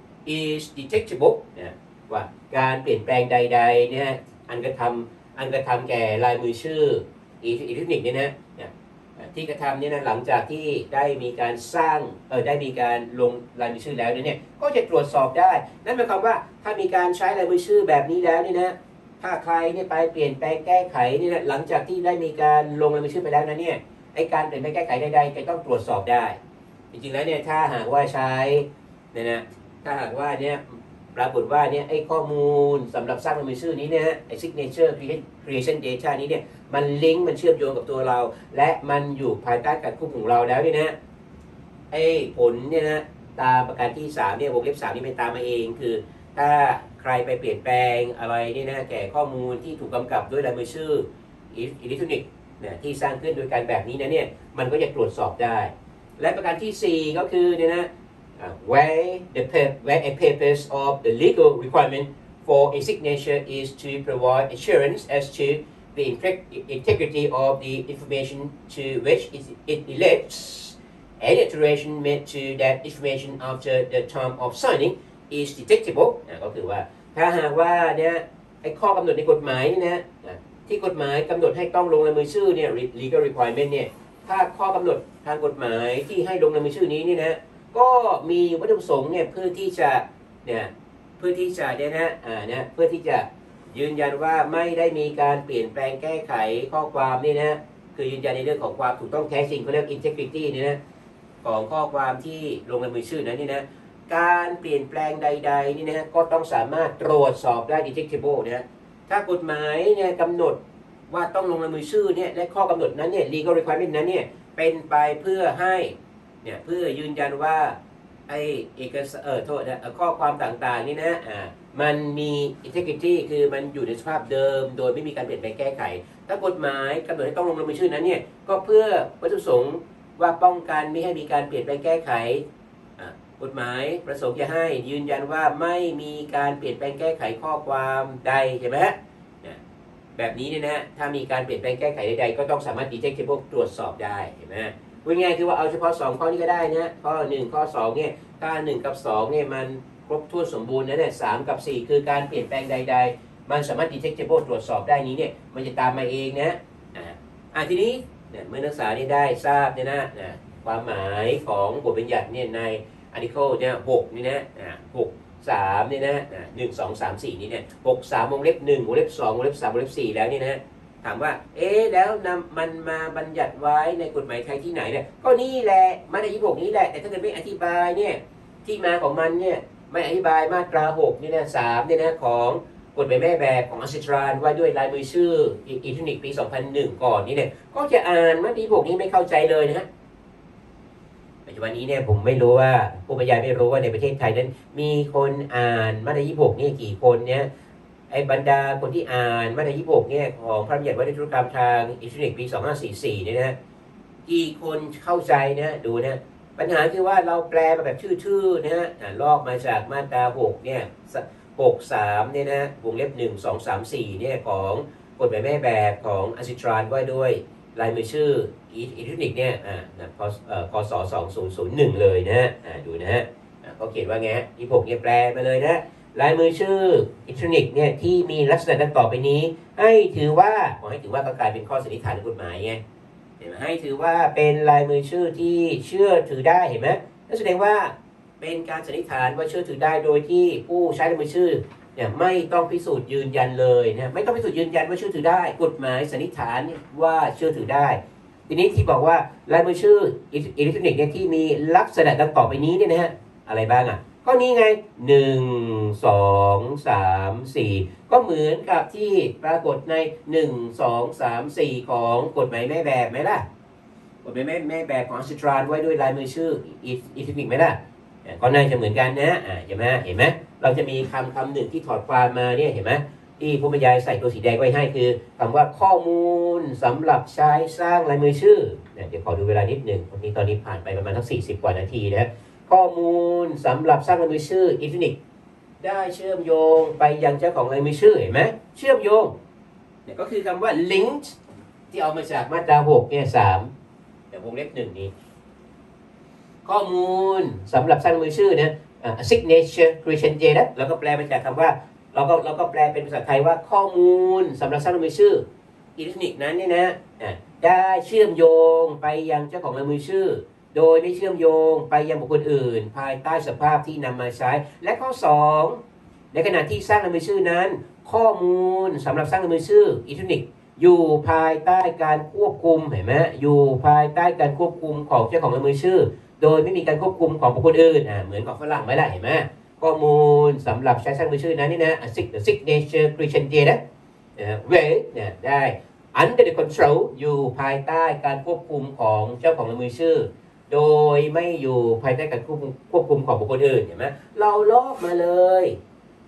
is detectable นะว่าการเปลี่ยนแปลงใดๆเนี่ยอันกระทำแก่ลายมือชื่ออิเล็กทรอนิกส์เนี่ยนะที่กระทำเนี่ยนะหลังจากที่ได้มีการสร้างได้มีการลงลายมือชื่อแล้วเนี่ยก็จะตรวจสอบได้นั่นหมายความว่าถ้ามีการใช้ลายมือชื่อแบบนี้แล้วเนี่ยนะถ้าใครเนี่ยไปเปลี่ยนแปลงแก้ไขเนี่ยนะหลังจากที่ได้มีการลงลายมือชื่อไปแล้วนะเนี่ยไอการเปลี่ยนแปลงแก้ไขใดๆจะต้องตรวจสอบได้จริงๆแล้วเนี่ยถ้าหากว่าใช้เนี่ยนะถ้าหากว่าเนี่ยปรากฏว่าเนี่ยไอ้ข้อมูลสำหรับสร้างลายมือชื่อนี้เนี่ยไอ้ signature creation data นี้เนี่ยมันลิงก์มันเชื่อมโยงกับตัวเราและมันอยู่ภายใต้การควบคุมของเราแล้วเนี่ยนะไอ้ผลเนี่ยนะตามประการที่3เนี่ยวงเล็บ3นี่เป็นตามมาเองคือถ้าใครไปเปลี่ยนแปลงอะไรนี่นะแก่ข้อมูลที่ถูกกำกับด้วยลายมือชื่ออิเล็กทรอนิกส์เนี่ยที่สร้างขึ้นโดยการแบบนี้นะเนี่ยมันก็จะตรวจสอบได้และประการที่ 4 ก็คือเนี่ยนะwhere a purpose of the legal requirement for a signature is to provide assurance as to the integrity of the information to which it relates. Any alteration made to that information after the time of signing is detectable ก็คือว่าถ้าหากว่าเนี่ยไอ้ข้อกำหนดในกฎหมายนี่นะที่กฎหมายกำหนดให้ต้องลงลายมือชื่อเนี่ย legal requirement เนี่ยถ้าข้อกำหนดทางกฎหมายที่ให้ลงลายมือชื่อนี้นี่นะก็มีวัตถุประสงค์เนี่ยเพื่อที่จะเนี่ยเพื่อที่จะเนี่ยนะเพื่อที่จะยืนยันว่าไม่ได้มีการเปลี่ยนแปลงแก้ไขข้อความนี่นะคือยืนยันในเรื่องของความถูกต้องแท้จริงเขาเรียก integrity นี่นะของข้อความที่ลงลายมือชื่อนั้นนี่นะการเปลี่ยนแปลงใดๆนี่นะก็ต้องสามารถตรวจสอบได้ detectable นะถ้ากฎหมายเนี่ยกำหนดว่าต้องลงลายมือชื่อเนี่ยและข้อกำหนดนั้นเนี่ย legal requirement นั้นเนี่ยเป็นไปเพื่อให้เนี่ยเพื่อยืนยันว่าไอเอกสารโทษนะข้อความต่างๆนี่นะมันมี integrity คือมันอยู่ในสภาพเดิมโดยไม่มีการเปลี่ยนแปลงแก้ไขถ้ากฎหมายกำหนดให้ต้องลงลายมือชื่อนั้นเนี่ยก็เพื่อวัตถุประสงค์ว่าป้องกันไม่ให้มีการเปลี่ยนแปลงแก้ไขกฎหมายประสงค์จะให้ยืนยันว่าไม่มีการเปลี่ยนแปลงแก้ไขข้อความใดใช่ไหมฮะแบบนี้เนี่ยนะถ้ามีการเปลี่ยนแปลงแก้ไขใดๆก็ต้องสามารถ detectable ตรวจสอบได้เห็นไหมพูดง่ายคือว่าเอาเฉพาะ2ข้อนี้ก็ได้นะข้อ1ข้อ2เนี่ยถ้า1กับ2เนี่ยมันครบถ้วนสมบูรณ์นะเนี่ย3กับ4คือการเปลี่ยนแปลงใดๆมันสามารถ detectable ตรวจสอบได้นี้เนี่ยมันจะตามมาเองนะทีนี้เมื่อนักศึกษานี่ได้ทราบเนี่ยนะความหมายของบทบัญญัติเนี่ยใน article เนี่ย6นี่นะ6 3นี่นะ1 2 3 4นี่เนี่ย6 3วงเล็บ1วงเล็บ2วงเล็บ3วงเล็บ4แล้วนี่นะถามว่าแล้วมันมาบัญญัติไว้ในกฎหมายไทยที่ไหนเนี่ยก็นี่แหละมาตรา26นี้แหละแต่ถ้าเกิดไม่อธิบายเนี่ยที่มาของมันเนี่ยไม่อธิบายมาตรา6นี่นะ3เนี่ยนะของกฎหมายแม่แบบของอัสตรานว่าด้วยลายมือชื่ออิเล็กทรอนิกส์ปี2001ก่อนนี่เนี่ยก็จะอ่านมาตรา26นี้ไม่เข้าใจเลยนะฮะปัจจุบันนี้เนี่ยผมไม่รู้ว่าผู้บรรยายไม่รู้ว่าในประเทศไทยนั้นมีคนอ่านมาตรา26นี่กี่คนเนี่ยไอ้บรรดาคนที่อ่านมาตรา26เนี่ยของพระบัญญัติว่าด้วยธุรกรรมทางอิเล็กทรอนิกส์ปี2544เนี่ยนะกี่คนเข้าใจนะดูนะปัญหาคือว่าเราแปลมาแบบชื่อๆนะฮะลอกมาจากมาตรา6เนี่ย63เนี่ยนะวงเล็บ1 2 3 4เนี่ยของกฎหมายแม่แบบของอัสตรานว่าด้วยลายมือชื่ออิเล็กทรอนิกส์เนี่ยพศ2001เลยนะดูนะฮะก็เขียนว่าไงที่6เนี่ยแปลมาเลยนะลายมือชื่ออิเล็กทรอนิกส์เนี่ยที่มีลักษณะดังต่อไปนี้ให้ถือว่าก็กลายเป็นข้อสันนิษฐานในกฎหมายไงเห็นไหมให้ถือว่าเป็นลายมือชื่อที่เชื่อถือได้เห็นไหมนั่นแสดงว่าเป็นการสันนิษฐานว่าเชื่อถือได้โดยที่ผู้ใช้ลายมือชื่อเนี่ยไม่ต้องพิสูจน์ยืนยันเลยนะไม่ต้องพิสูจน์ยืนยันว่าเชื่อถือได้กฎหมายสันนิษฐานว่าเชื่อถือได้ทีนี้ที่บอกว่าลายมือชื่ออิเล็กทรอนิกส์เนี่ยที่มีลักษณะดังต่อไปนี้เนี่ยนะฮะอะไรบ้างก็นี่ไง1 2 3 4ก็เหมือนกับที่ปรากฏใน1 2 3 4ของกฎหมายแม่แบบไหมล่ะกฎหมายแม่แบบของอัสตรานไว้ด้วยลายมือชื่ออิเล็กทรอนิกส์ไหมล่ะก็น่าจะเหมือนกันนะเห็นไหมเราจะมีคำหนึ่งที่ถอดความมาเนี่ยเห็นไหมที่ผู้บรรยายใส่ตัวสีแดงไว้ให้คือคำว่าข้อมูลสำหรับใช้สร้างลายมือชื่อเดี๋ยวขอดูเวลานิดหนึ่งตอนนี้ผ่านไปประมาณทั้ง40 กว่านาทีนะข้อมูลสำหรับสร้างลายมือชื่ออิเล็กทรอนิกส์ได้เชื่อมโยงไปยังเจ้าของลายมือชื่อเห็นไหมเชื่อมโยงเนี่ยก็คือคำว่า linked ที่เอามาจากมาตรา6เนี่ย3วงเล็บ1นี้ข้อมูลสำหรับสร้างลายมือชื่อเนี่ยsignature creation data แล้วก็แปลมาจากคำว่าเราก็แปลเป็นภาษาไทยว่าข้อมูลสำหรับสร้างลายมือชื่ออิเล็กทรอนิกส์นั้นเนี่ยนะได้เชื่อมโยงไปยังเจ้าของลายมือชื่อโดยไม่เชื่อมโยงไปยังบุคคลอื่นภายใต้สภาพที่นำมาใช้และข้อ2ในขณะที่สร้างลายมือชื่อนั้นข้อมูลสำหรับสร้างลายมือชื่ออิเล็กทรอนิกส์อยู่ภายใต้การควบคุมเห็นไหมอยู่ภายใต้การควบคุมของเจ้าของลายมือชื่อโดยไม่มีการควบคุมของบุคคลอื่นเหมือนของฝรั่งไหมล่ะเห็นไหมข้อมูลสำหรับใช้สร้างมือชื่อนั้นนี่นะ signature creation data where ได้ under the control อยู่ภายใต้การควบคุมของเจ้าของลายมือชื่อโดยไม่อยู่ภายใต้การควบคุมของบุคคลอื่นเห็นไหมเราลอกมาเลย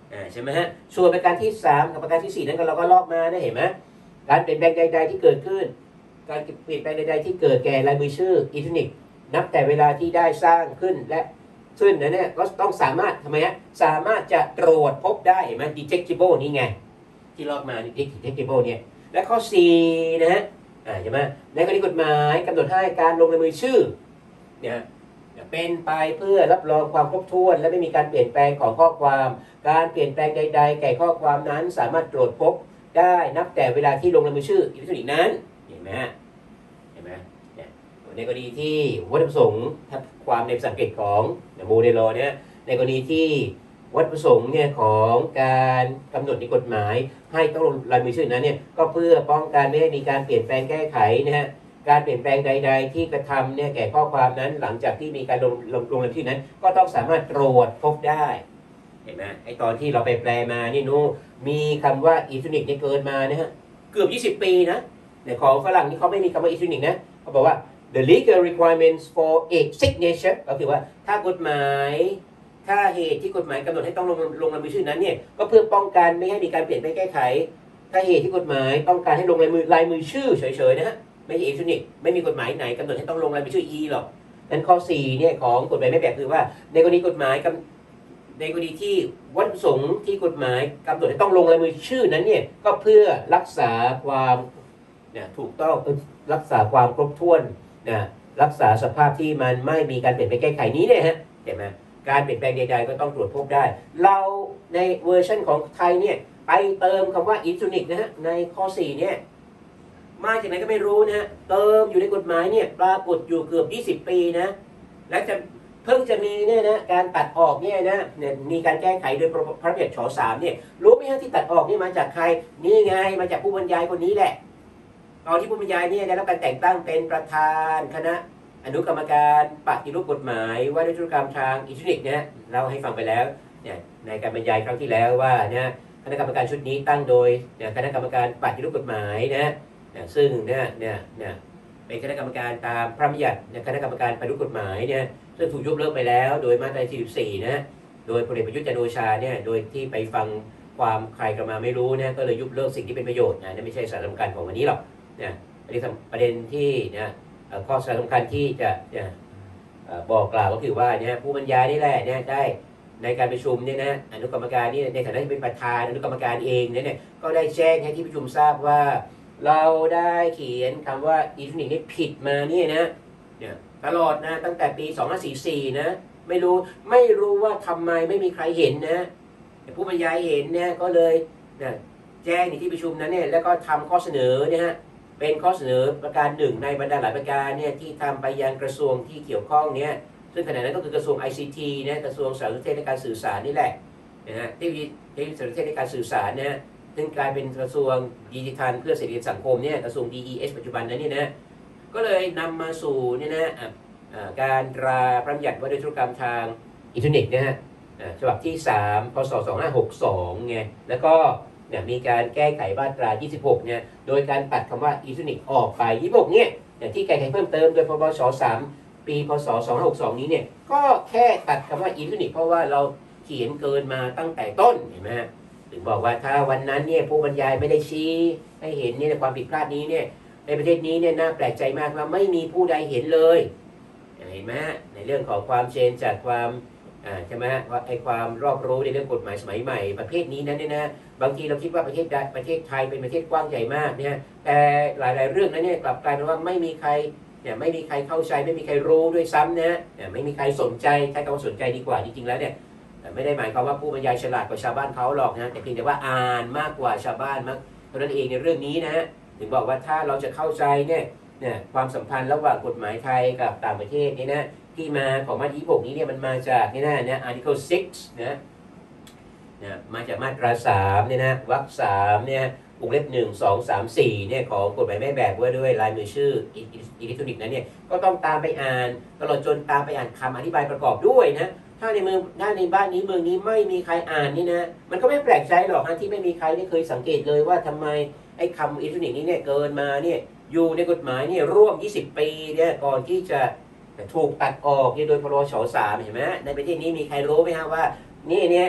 ใช่ไหมฮะส่วนประการที่3กับประการที่4นั้นก็เราก็ลอกมานะเห็นไหมการเปลี่ยนแปลงใดๆที่เกิดขึ้นการเปลี่ยนแปลงใดๆที่เกิดแก่ลายมือชื่ออิเล็กทรอนิกส์นับแต่เวลาที่ได้สร้างขึ้นและขึ้นนะเนี่ยก็ต้องสามารถทำไมฮะสามารถจะตรวจพบได้เห็นไหม detectable นี่ไงที่ลอกมา detectable เนี่ยและข้อ4นะฮะใช่ไหมในกรณีกฎหมายกำหนดให้การลงลายมือชื่อเนี่ยเป็นไปเพื่อรับรองความครบถ้วนและไม่มีการเปลี่ยนแปลงของข้อความการเปลี่ยนแปลงใดๆแก่ข้อความนั้นสามารถตรวจพบได้นับแต่เวลาที่ลงลายมือชื่ออิเล็กทรอนิกส์นั้นเห็นไหมเห็นไหมในกรณีที่วัตถุประสงค์ความในภาษาอังกฤษของโมเดลเนี่ยในกรณีที่วัตถุประสงค์เนี่ยของการกำหนดในกฎหมายให้ต้องลงลายมือชื่อนั้นเนี่ยก็เพื่อป้องกันไม่ให้มีการเปลี่ยนแปลงแก้ไขนะฮะการเปลี่ยนแปลงใดๆที่กระทำเนี่ยแก่ข้อความนั้นหลังจากที่มีการลงลายชื่อนั้นก็ต้องสามารถตรวจพบได้เห็นไหมไอตอนที่เราไปแปลมานี่นู้มีคำว่าอิเล็กทรอนิกส์เนี่ยเกินมานะฮะเกือบ20 ปีนะแต่ของฝรั่งนี่เขาไม่มีคำว่าอิเล็กทรอนิกส์นะเขาบอกว่า the legal requirements for a signature ก็คือว่าถ้ากฎหมายถ้าเหตุที่กฎหมายกำหนดให้ต้องลงลายมือชื่อนั้นเนี่ยก็เพื่อป้องกันไม่ให้มีการเปลี่ยนแปลงแก้ไขถ้าเหตุที่กฎหมายต้องการให้ลงลายมือชื่อเฉยๆนะฮะไม่ใช่อิเล็กทรอนิกส์ไม่มีกฎหมายไหนกำหนดให้ต้องลงลายมือชื่อ e หรอกนั้นข้อ4เนี่ยของกฎหมายไม่แบบคือว่าในกรณีกฎหมายในกรณีที่วัตถุประสงค์ที่กฎหมายกำหนดให้ต้องลงลายมือชื่อนั้นเนี่ยก็เพื่อรักษาความถูกต้องรักษาความครบถ้วนรักษาสภาพที่มันไม่มีการเปลี่ยนแปลงแก้ไขนี้เนี่ยฮะเห็นไหมการเปลี่ยนแปลงใดๆก็ต้องตรวจพบได้เราในเวอร์ชันของไทยเนี่ยไปเติมคำว่าอิเล็กทรอนิกส์นะฮะในข้อ4เนี่ยมาจากไหนก็ไม่รู้นะฮะเติมอยู่ในกฎหมายเนี่ยปรากฏอยู่เกือบ20 ปีนะและจะเพิ่งจะมีเนี่ยนะการตัดออกเนี่ยนะมีการแก้ไขโดยพระราชบัญญัติฉ.3เนี่ยรู้ไหมฮะที่ตัดออกนี่มาจากใครนี่ไงมาจากผู้บรรยายคนนี้แหละตอนที่ผู้บรรยายเนี่ยได้รับการแต่งตั้งเป็นประธานคณะอนุกรรมการปฏิรูปกฎหมายว่าด้วยธุรกรรมทางอิเล็กทรอนิกส์เนี่ยเราให้ฟังไปแล้วเนี่ยในการบรรยายครั้งที่แล้วว่าเนี่ยคณะกรรมการชุดนี้ตั้งโดยคณะกรรมการปฏิรูปกฎหมายนะซึ่งเนี่ยเป็นคณะกรรมการตามพระราชบัญญัติคณะกรรมการปฏิรูปกฎหมายเนี่ยซึ่งถูกยกเลิกไปแล้วโดยมาตรา44นะโดยพลเอกประยุทธ์จันทร์โอชาเนี่ยโดยที่ไปฟังความใครกันมาไม่รู้นะก็เลยยุบเลิกสิ่งที่เป็นประโยชน์นะนั่นไม่ใช่สาระสำคัญของวันนี้หรอกนะประเด็นที่นะข้อสาระสำคัญที่จะบอกกล่าวก็คือว่าเนี่ยผู้บรรยายนี่แหละเนี่ยได้ในการประชุมเนี่ยนะอนุกรรมการนี่ในฐานะที่เป็นประธานอนุกรรมการเองเนี่ยก็ได้แจ้งให้ที่ประชุมทราบว่าเราได้เขียนคำว่าอิเล็กทรอนิกส์นี่ผิดมาเนี่ยนะตลอดนะตั้งแต่ปี2544นะไม่รู้ว่าทำไมไม่มีใครเห็นนะผู้บรรยายเห็นเนี่ยก็เลยแจ้งในที่ประชุมนั้นเนี่ยแล้วก็ทำข้อเสนอเนี่ยฮะเป็นข้อเสนอประการหนึ่งในบรรดาหลายประการเนี่ยที่ทำไปยังกระทรวงที่เกี่ยวข้องเนี่ยซึ่งขณะนั้นก็คือกระทรวง ICT นะกระทรวงสารสนเทศและการสื่อสารนี่แหละนะฮะที่สารสนเทศและการสื่อสารเนี่ยซึ่งกลายเป็นกระทรวงดิจิทัลเพื่อเศรษฐกิจสังคมเนี่ยกระทรวง DES ปัจจุบันนั้นเนี่ยนะก็เลยนำมาสู่เนี่ยนะการตราพระราชบัญญัติว่าด้วยธุรกรรมทางอิเล็กทรอนิกส์นะฮะฉบับที่3พศ2562ไงแล้วก็มีการแก้ไขมาตรา26เนี่ยโดยการตัดคำว่าอิเล็กทรอนิกส์ออกไป26เนี่ยที่แก้ไขเพิ่มเติมโดยพรบฉ.3ปีพศ2562นี้เนี่ยก็แค่ตัดคำว่าอิเล็กทรอนิกส์เพราะว่าเราเขียนเกินมาตั้งแต่ต้นเห็นไหมฮะถึงบอกว่าถ้าวันนั้นเนี่ยผู้บรรยายไม่ได้ชี้ให้เห็นเนี่ยความผิดพลาดนี้เนี่ยในประเทศนี้เนี่ยน่าแปลกใจมากว่าไม่มีผู้ใดเห็นเลยเห็นไหมในเรื่องของความเชนจากความใช่ไหมว่าไอ้ความรอบรู้ในเรื่องกฎหมายสมัยใหม่ประเภทนี้นั้นเนี่ยนะบางทีเราคิดว่าประเทศไทยเป็นประเทศกว้างใหญ่มากเนี่ยแต่หลายๆเรื่องนั้นเนี่ยกลับกลายเป็นว่าไม่มีใครไม่มีใครเข้าใจไม่มีใครรู้ด้วยซ้ำนะไม่มีใครสนใจใช้คำว่าสนใจดีกว่าจริงๆแล้วเนี่ยไม่ได้หมายความว่าผู้บรรยายฉลาดกว่าชาวบ้านเขาหรอกนะแต่เพียงแต่ว่าอ่านมากกว่าชาวบ้านมั้งเท่านั้นเองในเรื่องนี้นะฮะถึงบอกว่าถ้าเราจะเข้าใจเนี่ยความสัมพันธ์ระหว่างกฎหมายไทยกับต่างประเทศนี่นะที่มาของมาตรา26นี้เนี่ยมันมาจากนี่นะ article 6นะมาจากมาตรา3เนี่ยนะวรรค3เนี่ยวงเล็บ1 2 3 4เนี่ยของกฎหมายแม่แบบว่าด้วยลายมือชื่ออิเล็กทรอนิกส์นั้นเนี่ยก็ต้องตามไปอ่านตลอดจนตามไปอ่านคำอธิบายประกอบด้วยนะถ้าในบ้านนี้เมืองนี้ไม่มีใครอ่านนี่นะมันก็ไม่แปลกใจหรอกนะที่ไม่มีใครได้เคยสังเกตเลยว่าทำไมไอ้คำอิเล็กทรอนิกส์นี้เนี่ยเกินมาเนี่ยอยู่ในกฎหมายเนี่ยร่วม20 ปีเนี่ยก่อนที่จะถูกตัดออกโดยพรบฉ.3เห็นไหมในประเทศนี้มีใครรู้ไหมฮะว่านี่เนี่ย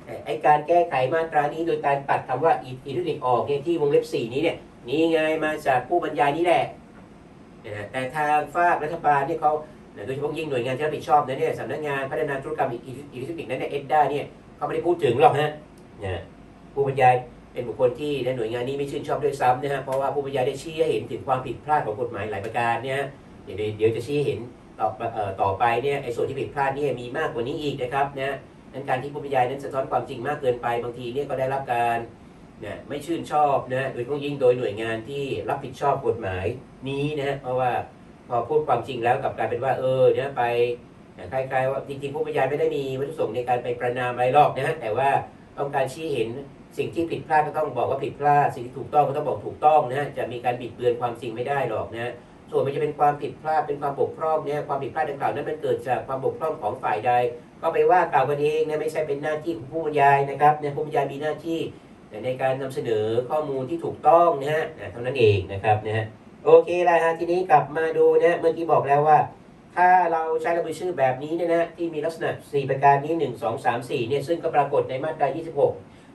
ไอการแก้ไขมาตรานี้โดยการตัดคำว่าอิเล็กทรอนิกส์ออกเนี่ยที่วงเล็บ4นี้เนี่ยนี่ไงมาจากผู้บรรยายนี้แหละแต่ทางฝ่ายรัฐบาลเนี่ยเขาโดยเฉพาะยิ่งหน่วยงานที่รับผิดชอบนะเนี่ยสำนักงานพัฒนาธุรกรรมอิเล็กทรอนิกส์นั้นเนี่ยเอ็ดด้าเนี่ยเขาไม่ได้พูดถึงหรอกฮะผู้บรรยายเป็นบุคคลที่ในหน่วยงานนี้ไม่ชื่นชอบด้วยซ้ำนะฮะเพราะว่าผู้บรรยายได้ชี้ให้เห็นถึงความผิดพลาดของกฎหมายหลายประการเนี่ยเดี๋ยวจะชี้เห็นต่อไปเนี่ยไอ้ส่วนที่ผิดพลาดนี่มีมากกว่านี้อีกนะครับนะนั้นการที่ผู้บรรยายนั้นสะท้อนความจริงมากเกินไปบางทีเนี่ยก็ได้รับการไม่ชื่นชอบนะโดยเฉพาะยิ่งโดยหน่วยงานที่รับผิดชอบกฎหมายนี้นะเพราะว่าพอพูดความจริงแล้วกลับกลายเป็นว่าเนี่ยไปคล้ายๆว่าจริงๆผู้บรรยายไม่ได้มีวัตถุประสงค์ในการไปประณามอะไรหรอกนะแต่ว่าต้องการชี้เห็นสิ่งที่ผิดพลาดก็ต้องบอกว่าผิดพลาดสิ่งที่ถูกต้องก็ต้องบอกถูกต้องนะจะมีการบิดเบือนความจริงไม่ได้หรอกนะส่วนมันจะเป็นความผิดพลาดเป็นความบกพร่องเนี่ยความผิดพลาดดังกล่าวนั้นมันเกิดจากความบกพร่องของฝ่ายใดก็ไปว่ากล่าวกันเองนะไม่ใช่เป็นหน้าที่ของผู้บรรยายนะครับเนี่ยผู้บรรยายมีหน้าที่ในการนำเสนอข้อมูลที่ถูกต้องนะฮะเท่านั้นเองนะครับนะฮะโอเคแล้วฮะทีนี้กลับมาดูนะเมื่อกี้บอกแล้วว่าถ้าเราใช้ระบุชื่อแบบนี้เนี่ยนะที่มีลักษณะ4ประการนี้1 2 3 4เนี่ยซึ่งก็ปรากฏในมาตรา26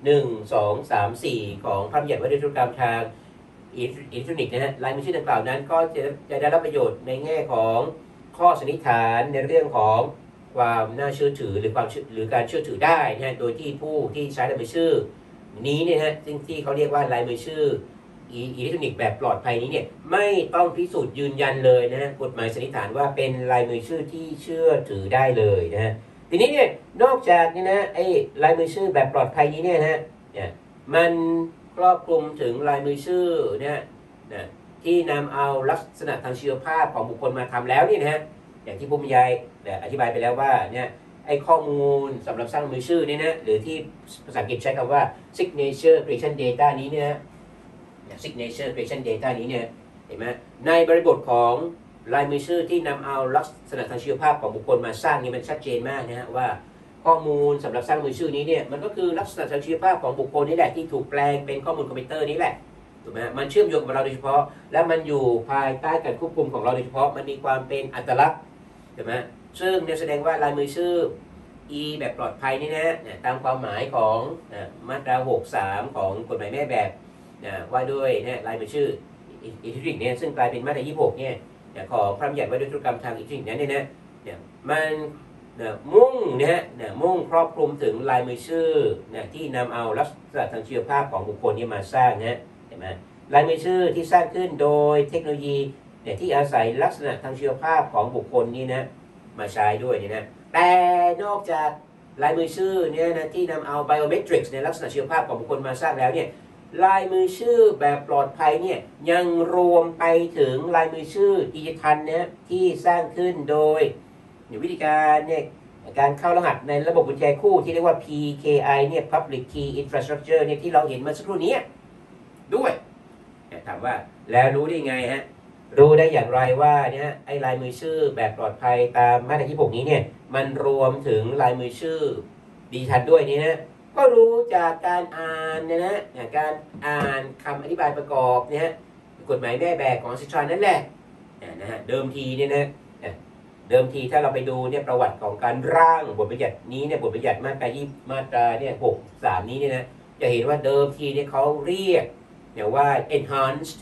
1 2 3 4ของพระบัญญัติว่าด้วยธุรกรรมทางอิเล็กทรอนิกส์นะฮะลายมือชื่อดังกล่าวนั้นก็จะได้รับประโยชน์ในแง่ของข้อสันนิษฐานในเรื่องของความน่าเชื่อถือหรือการเชื่อถือได้นะฮะโดยที่ผู้ที่ใช้ลายมือชื่อนี้เนี่ยฮะซึ่งที่เขาเรียกว่าลายมือชื่ออิเล็กทรอนิกส์แบบปลอดภัยนี้เนี่ยไม่ต้องพิสูจน์ยืนยันเลยนะฮะกฎหมายสันนิษฐานว่าเป็นลายมือชื่อที่เชื่อถือได้เลยนะฮะทีนี้เนี่ยนอกจากนี่นะไอ้ลายมือชื่อแบบปลอดภัยนี้เนี่ยนะมันครอบคลุมถึงลายมือชื่อเนี่ยที่นำเอาลักษณะทางชีวภาพของบุคคลมาทำแล้วนี่นะฮะอย่างที่ผู้บรรยายอธิบายไปแล้วว่าเนี่ยไอ้ข้อมูลสำหรับสร้างมือชื่อนี่นะหรือที่ภาษาอังกฤษใช้คำว่า signature creation data นี้เนี่ย signature creation data นี้เนี่ยเห็นไหมในบริบทของลายมือชื่อที่นำเอาลักษณะทางชีวภาพของบุคคลมาสร้างนี่มันชัดเจนมากนะฮะว่าข้อมูลสำหรับสร้างมือชื่อนี้เนี่ยมันก็คือลักษณะทางชีวภาพของบุคคลนี่แหละที่ถูกแปลงเป็นข้อมูลคอมพิวเตอร์นี้แหละถูกไหมมันเชื่อมโยงกับเราโดยเฉพาะและมันอยู่ภายใต้การควบคุมของเราโดยเฉพาะมันมีความเป็นอัตลักษณ์ถูกไหมซึ่งแสดงว่าลายมือชื่อ E แบบปลอดภัยนี่นะตามความหมายของมาตรา63ของกฎหมายแม่แบบว่าด้วยลายมือชื่ออิเล็กทรอนิกส์เนี่ยซึ่งกลายเป็นมาตรา26เนี่ยของพระบัญญัติว่าด้วยธุรกรรมทางอิเล็กทรอนิกส์นั้นเนี่ยมันมุ่งครอบคลุมถึงลายมือชื่อที่นำเอาลักษณะทางชีวภาพของบุคคลนี้มาสร้างนะเห็นไหมลายมือชื่อที่สร้างขึ้นโดยเทคโนโลยีที่อาศัยลักษณะทางชีวภาพของบุคคลนี้นะมาใช้ด้วยนี่นะแต่นอกจากลายมือชื่อเนี่ยนะที่นำเอาไบโอเมตริกส์ในลักษณะชีวภาพของบุคคลมาสร้างแล้วเนี่ยลายมือชื่อแบบปลอดภัยเนี่ยยังรวมไปถึงลายมือชื่อดิจิทัลนะที่สร้างขึ้นโดยวิธีการเนี่ยการเข้ารหัสในระบบกุญแจคู่ที่เรียกว่า PKI เนี่ย Public Key Infrastructure เนี่ยที่เราเห็นมาสักครู่นี้ด้วยถามว่าแล้วรู้ได้ไงฮะรู้ได้อย่างไรว่าเนี่ยไอ้ลายมือชื่อแบบปลอดภัยตามมาตราที่6นี้เนี่ยมันรวมถึงลายมือชื่อดิจิทัลด้วยนี่นะก็รู้จากการอ่านนะการอ่านคำอธิบายประกอบเนี่ยกฎหมายแม่แบบของสิทธานั่นแหละนะฮะเดิมทีเนี่ยนะเดิมทีถ้าเราไปดูเนี่ยประวัติของการร่างบทบัญญัตินี้เนี่ยบทบัญญัติมาตราเนี่ย63นี้เนี่ยนะจะเห็นว่าเดิมทีเนี่ยเขาเรียกว่า enhanced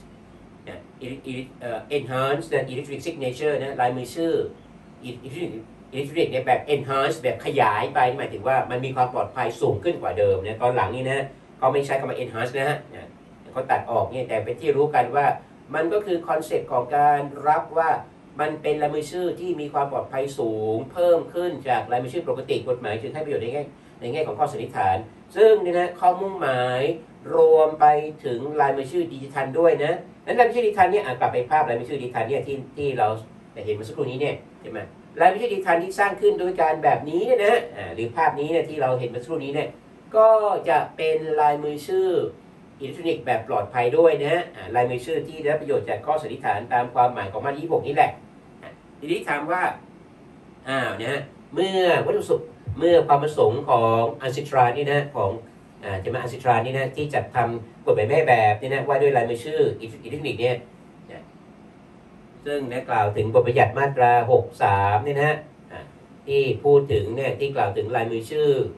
enhanced electronic signature นะลายมือชื่อ electronic เนี่ยแบบ enhanced แบบขยายไปหมายถึงว่ามันมีความปลอดภัยสูงขึ้นกว่าเดิมเนี่ยตอนหลังนี่นะเขาไม่ใช้คำว่า enhanced นะฮะเขาตัดออกเนี่ยแต่เป็นที่รู้กันว่ามันก็คือคอนเซ็ปต์ของการรับว่ามันเป็นลายมือชื่อที่มีความปลอดภัยสูงเพิ่มขึ้นจากลายมือชื่อปกติกฎหมายจึงให้ประโยชน์ในแง่ของข้อสันนิษฐานซึ่งนี่นะข้อมุ่งหมายรวมไปถึงลายมือชื่อดิจิทัลด้วยนะนั้นลายมือชื่อดิจิทัลเนี่ยกลับไปภาพลายมือชื่อดิจิทัลเนี่ยที่เราเห็นเมื่อสักครู่นี้เนี่ยใช่ไหมลายมือชื่อดิจิทัลที่สร้างขึ้นโดยการแบบนี้เนี่ยนะหรือภาพนี้เนี่ยที่เราเห็นเมื่อสักครู่นี้เนี่ยก็จะเป็นลายมือชื่ออิเล็กทรอนิกส์แบบปลอดภัยด้วยนะลายมือชื่อที่ได้ประโยชน์จากข้อสันนิษฐานตามความหมายของมาตรา26นี่แหละทีนี้ถามว่านะเมื่อวัตถุประสงค์เมื่อความประสงค์ของอันซิตรานี่นะของจะมาอันซิตรานี่นะที่จัดทำกฎหมายแม่แบบนี่นะว่าด้วยลายมือชื่ออิเล็กทรอนิกส์เนี่ยซึ่งกล่าวถึงบทบัญญัติมาตรา63นี่นะที่พูดถึงเนี่ยที่กล่าวถึงลายมือชื่อ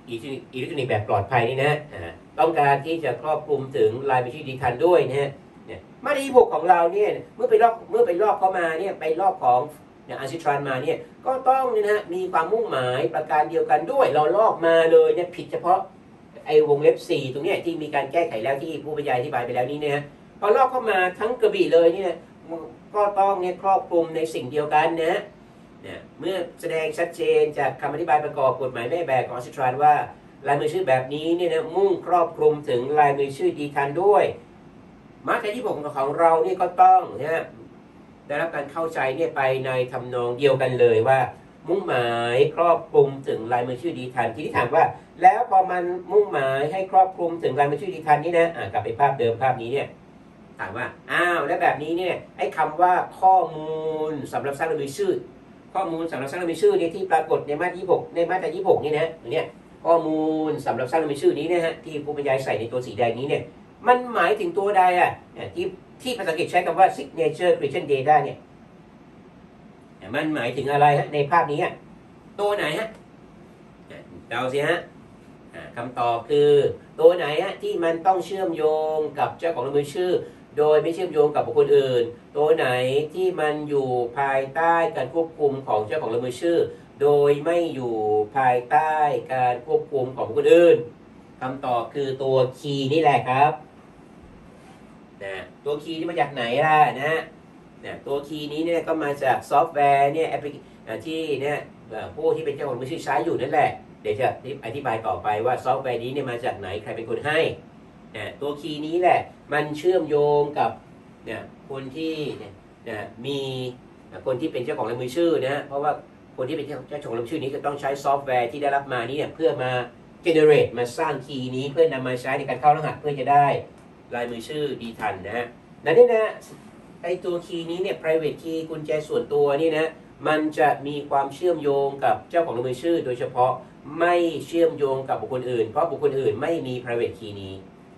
อิเล็กทรอนิกส์แบบปลอดภัยนี่นะต้องการที่จะครอบคลุมถึงลายมือชื่อดิจิทัลด้วยนะฮะมาตรา26ของเราเนี่ยเมื่อไปลอกเข้ามาเนี่ยไปลอกของอาร์ซิทรานมาเนี่ยก็ต้องเนี่ยนะมีความมุ่งหมายประการเดียวกันด้วยเราลอกมาเลยเนี่ยผิดเฉพาะไอ้วงเล็บ4ตรงเนี้ยที่มีการแก้ไขแล้วที่ผู้บรรยายอธิบายไปแล้วนี่เนี่ยพอลอกเข้ามาทั้งกระบี่เลยเนี่ยก็ต้องเนี่ยครอบคลุมในสิ่งเดียวกันนะเมื่อแสดงชัดเจนจากคำอธิบายประกอบกฎหมายแม่แบบของอาร์ซิทรานว่าลายมือชื่อแบบนี้เนี่ยนะมุ่งครอบคลุมถึงลายมือชื่อดิจิทัลด้วยมาตราที่6ของเราเนี่ยก็ต้องนะได้รับการเข้าใจเนี่ยไปในทำนองเดียวกันเลยว่ามุ่งหมายครอบคลุมถึงลายมือชื่อดิจิทัลที่ถามว่าแล้วพอมันมุ่งหมายให้ครอบคลุมถึงลายมือชื่อดิจิทัลนี่นะกลับไปภาพเดิมภาพนี้เนี่ยถามว่าอ้าวแล้วแบบนี้เนี่ยไอ้คำว่าข้อมูลสำหรับสร้างลายมือชื่อข้อมูลสำหรับสร้างลายมือชื่อเนี่ยที่ปรากฏในมาตรา26ในมาตรา26นี่นะเนี่ยข้อมูลสำหรับสร้างลายมือชื่อนี้นะฮะที่ผู้บรรยายใส่ในตัวสีแดงนี้เนี่ยมันหมายถึงตัวใดที่ภาษาอังกฤษใช้คำว่า signature creation data เนี่ยมันหมายถึงอะไรฮะในภาพนี้ตัวไหนฮะเดาสิฮะคำตอบคือตัวไหนฮะที่มันต้องเชื่อมโยงกับเจ้าของลายมือชื่อโดยไม่เชื่อมโยงกับบุคคลอื่นตัวไหนที่มันอยู่ภายใต้การควบคุมของเจ้าของลายมือชื่อโดยไม่อยู่ภายใต้การควบคุมของบุคคลอื่นคำตอบคือตัวคีย์นี่แหละครับตัวคีย์ที่มาจากไหนล่ะนะตัวคีย์นี้เนี่ยก็มาจากซอฟต์แวร์เนี่ยแอปพลิเคชันที่เนี่ยผู้ที่เป็นเจ้าของมือถือใช้อยู่นั่นแหละเดี๋ยวจะอธิบายต่อไปว่าซอฟต์แวร์นี้เนี่ยมาจากไหนใครเป็นคนให้ตัวคีย์นี้แหละมันเชื่อมโยงกับคนที่มีคนที่เป็นเจ้าของลายมือชื่อนะเพราะว่าคนที่เป็นเจ้าของลายมือชื่อนี้จะต้องใช้ซอฟต์แวร์ที่ได้รับมานี้เนี่ยเพื่อมา generate มาสร้างคีย์นี้เพื่อนำมาใช้ในการเข้ารหัสเพื่อจะได้ลายมือชื่อดิจิทัลนะฮะนั่นนี่นะไอตัวคีย์นี้เนี่ย private key กุญแจส่วนตัวนี่นะมันจะมีความเชื่อมโยงกับเจ้าของลายมือชื่อโดยเฉพาะไม่เชื่อมโยงกับบุคคลอื่นเพราะบุคคลอื่นไม่มี private key นี้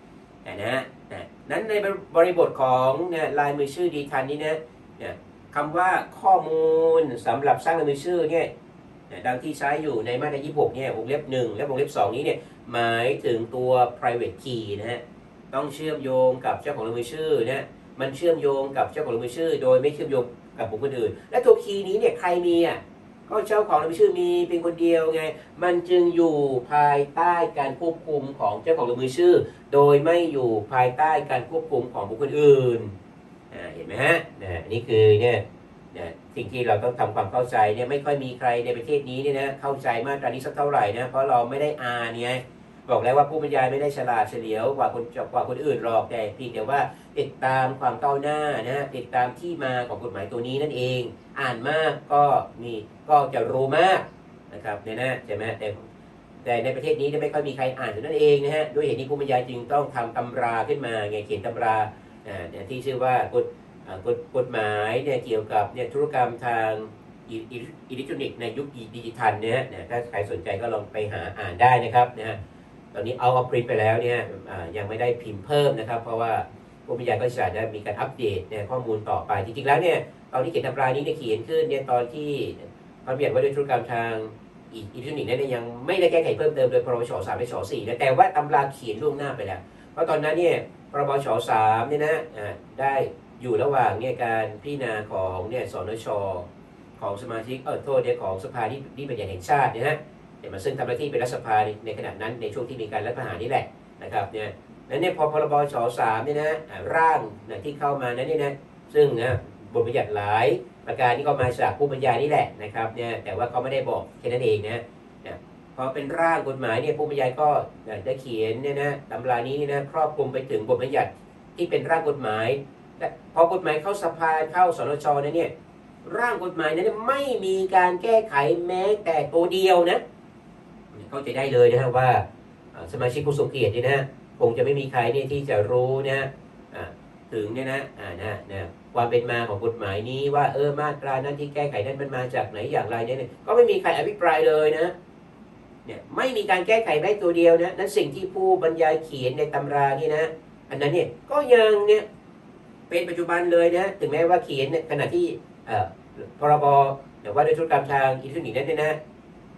นั้นในบริบทของลายมือชื่อดิจิทัลนี้นะคำว่าข้อมูลสำหรับสร้างลายมือชื่อเนี่ยดังที่ใช้อยู่ในมาตรา26เนี่ยวงเล็บ1และวงเล็บ2นี้เนี่ยหมายถึงตัว private key นะฮะต้องเชื่อมโยงกับเจ้าของลายมือชื่อนะมันเชื่อมโยงกับเจ้าของลายมือชื่อโดยไม่เชื่อมโยงกับบุคคลอื่นและตัวคีย์นี้เนี่ยใครมีก็เจ้าของลายมือชื่อมีเป็นคนเดียวไงมันจึงอยู่ภายใต้การควบคุมของเจ้าของลายมือชื่อโดยไม่อยู่ภายใต้การควบคุมของบุคคลอื่นเห็นไหมฮะนี่คือเนี่ยสิ่งที่เราต้องทำความเข้าใจเนี่ยไม่ค่อยมีใครในประเทศนี้เนี่ยนะเข้าใจมาตรานี้สักเท่าไหร่นะเพราะเราไม่ได้อ่านเนี่ยบอกแล้วว่าผู้บรรยายไม่ได้ฉลาดเฉลียวกว่าคนอื่นหรอกแต่เพียงแต่ว่าติดตามความก้าวหน้านะติดตามที่มาของกฎหมายตัวนี้นั่นเองอ่านมากก็จะรู้มากนะครับเนี่ยนะใช่ไหมแต่ในประเทศนี้ไม่ค่อยมีใครอ่านอยู่นั่นเองนะฮะด้วยเหตุนี้ผู้บรรยายจึงต้องทำตำราขึ้นมาไงเขียนตำราที่ชื่อว่ากฎหมายเนี่ยเกี่ยวกับธุรกรรมทางอิเล็กทรอนิกส์ในยุคดิจิทัลเนี่ยถ้าใครสนใจก็ลองไปหาอ่านได้นะครับนะฮะตอนนี้เอาพรินต์ไปแล้วเนี่ยยังไม่ได้พิมพ์เพิ่มนะครับเพราะว่าผู้บรรยายก็จะมีการอัปเดตข้อมูลต่อไปจริงๆแล้วเนี่ยตอนที่เขียนตำรานี้เขียนขึ้นตอนที่พระบัญญัติว่าด้วยธุรกรรมทางอิเล็กทรอนิกส์นั้นยังไม่ได้แก้ไขเพิ่มเติมโดยพรบฉ.3และฉ.4นะแต่ว่าตำราเขียนล่วงหน้าไปแล้วเพราะตอนนั้นเนี่ยพรบฉ.3เนี่ยนะได้อยู่ระหว่างการพิจารณาของสนช.ของสมาชิกโทษของสภาที่เป็นอย่างแห่งชาตินะฮะมาซึ่งทำหน้าที่เป็นรัฐสภาในขณะนั้นในช่วงที่มีการรัฐประหารนี่แหละนะครับนั้นพอพรบฉ.3เนี่ยนะร่างที่เข้ามานั้นนะซึ่งบทบัญญัติหลายประการที่ก็มาจากผู้บรรยายนี่แหละนะครับแต่ว่าเขาไม่ได้บอกแค่นั้นเองนะพอเป็นร่างกฎหมายผู้บรรยายก็ได้เขียนตำรานี้ครอบคลุมไปถึงบทบัญญัติที่เป็นร่างกฎหมายพอกฎหมายเข้าสภาเข้าสนช.เนี่ยร่างกฎหมายนั้นไม่มีการแก้ไขแม้แต่ตัวเดียวนะเข้าใจได้เลยนะว่าสมาชิกผู้ทรงเกียรติคงจะไม่มีใครที่จะรู้ถึงความเป็นมาของกฎหมายนี้ว่ามาตรานั้นที่แก้ไขนั้นมันมาจากไหนอย่างไรก็ไม่มีใครอภิปรายเลยนะไม่มีการแก้ไขแม้ตัวเดียวนะนั้นสิ่งที่ผู้บรรยายเขียนในตำรานี่นะอันนั้นก็ยังเป็นปัจจุบันเลยนะถึงแม้ว่าเขียนขณะที่พรบว่าด้วยธุรกรรมทางอิเล็กทรอนิกส์นั้น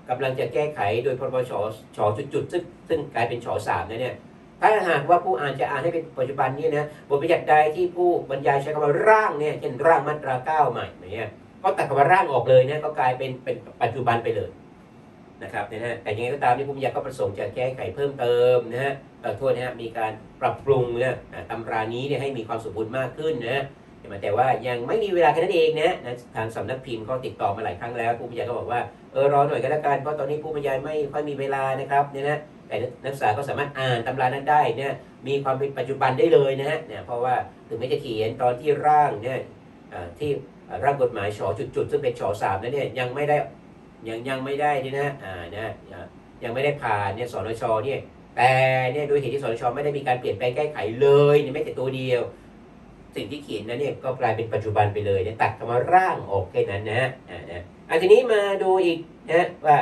กำลังจะแก้ไขโดยพรบฉจุดซึ่งกลายเป็นฉ3นะเนี่ยถ้าหากว่าผู้อ่านจะอ่านให้เป็นปัจจุบันนี้นะบทบัญญัติใดที่ผู้บรรยายใช้คำว่าร่างเนี่ยเช่นร่างมาตรา9ใหม่เนี่ยก็ตัดคำว่าร่างออกเลยนะก็กลายเป็นปัจจุบันไปเลยนะครับนะฮะแต่ยังไงก็ตามที่ผู้บรรยายก็ประสงค์จะแก้ไขเพิ่มเติมนะฮะโทษนะฮะมีการปรับปรุงเนี่ยตำรานี้เนี่ยให้มีความสมบูรณ์มากขึ้นนะแต่ว่ายังไม่มีเวลาแค่นั้นเองนะทางสำนักพิมพ์ก็ติดต่อมาหลายครั้งแล้วผู้บรรยายก็บอกว่ารอหน่อยก็แล้วกันเพราะตอนนี้ผู้บรรยายไม่ค่อยมีเวลานะครับเนี่ยนะแต่นักศึกษาก็สามารถอ่านตำรานั้นได้เนี่ยมีความเป็นปัจจุบันได้เลยนะฮะเนี่ยเพราะว่าถึงแม้จะเขียนตอนที่ร่างเนี่ยที่ร่างกฎหมายฉจุดซึ่งเป็นฉ3นั้นเนี่ยยังไม่ได้นี่นะยังไม่ได้ผ่านเนี่ยสนชเนี่ยแต่เนี่ยโดยเหตุที่สนชไม่ได้มีการเปลี่ยนแปลงแก้ไขเลยเนี่ยไม่แต่ตัวเดียวสิ่งที่เขียนนั้นเนี่ยก็กลายเป็นปัจจุบันไปเลยเนี่ยตัดคำว่าร่างออกแค่นั้นนะทีนี้มาดูอีกนะว่า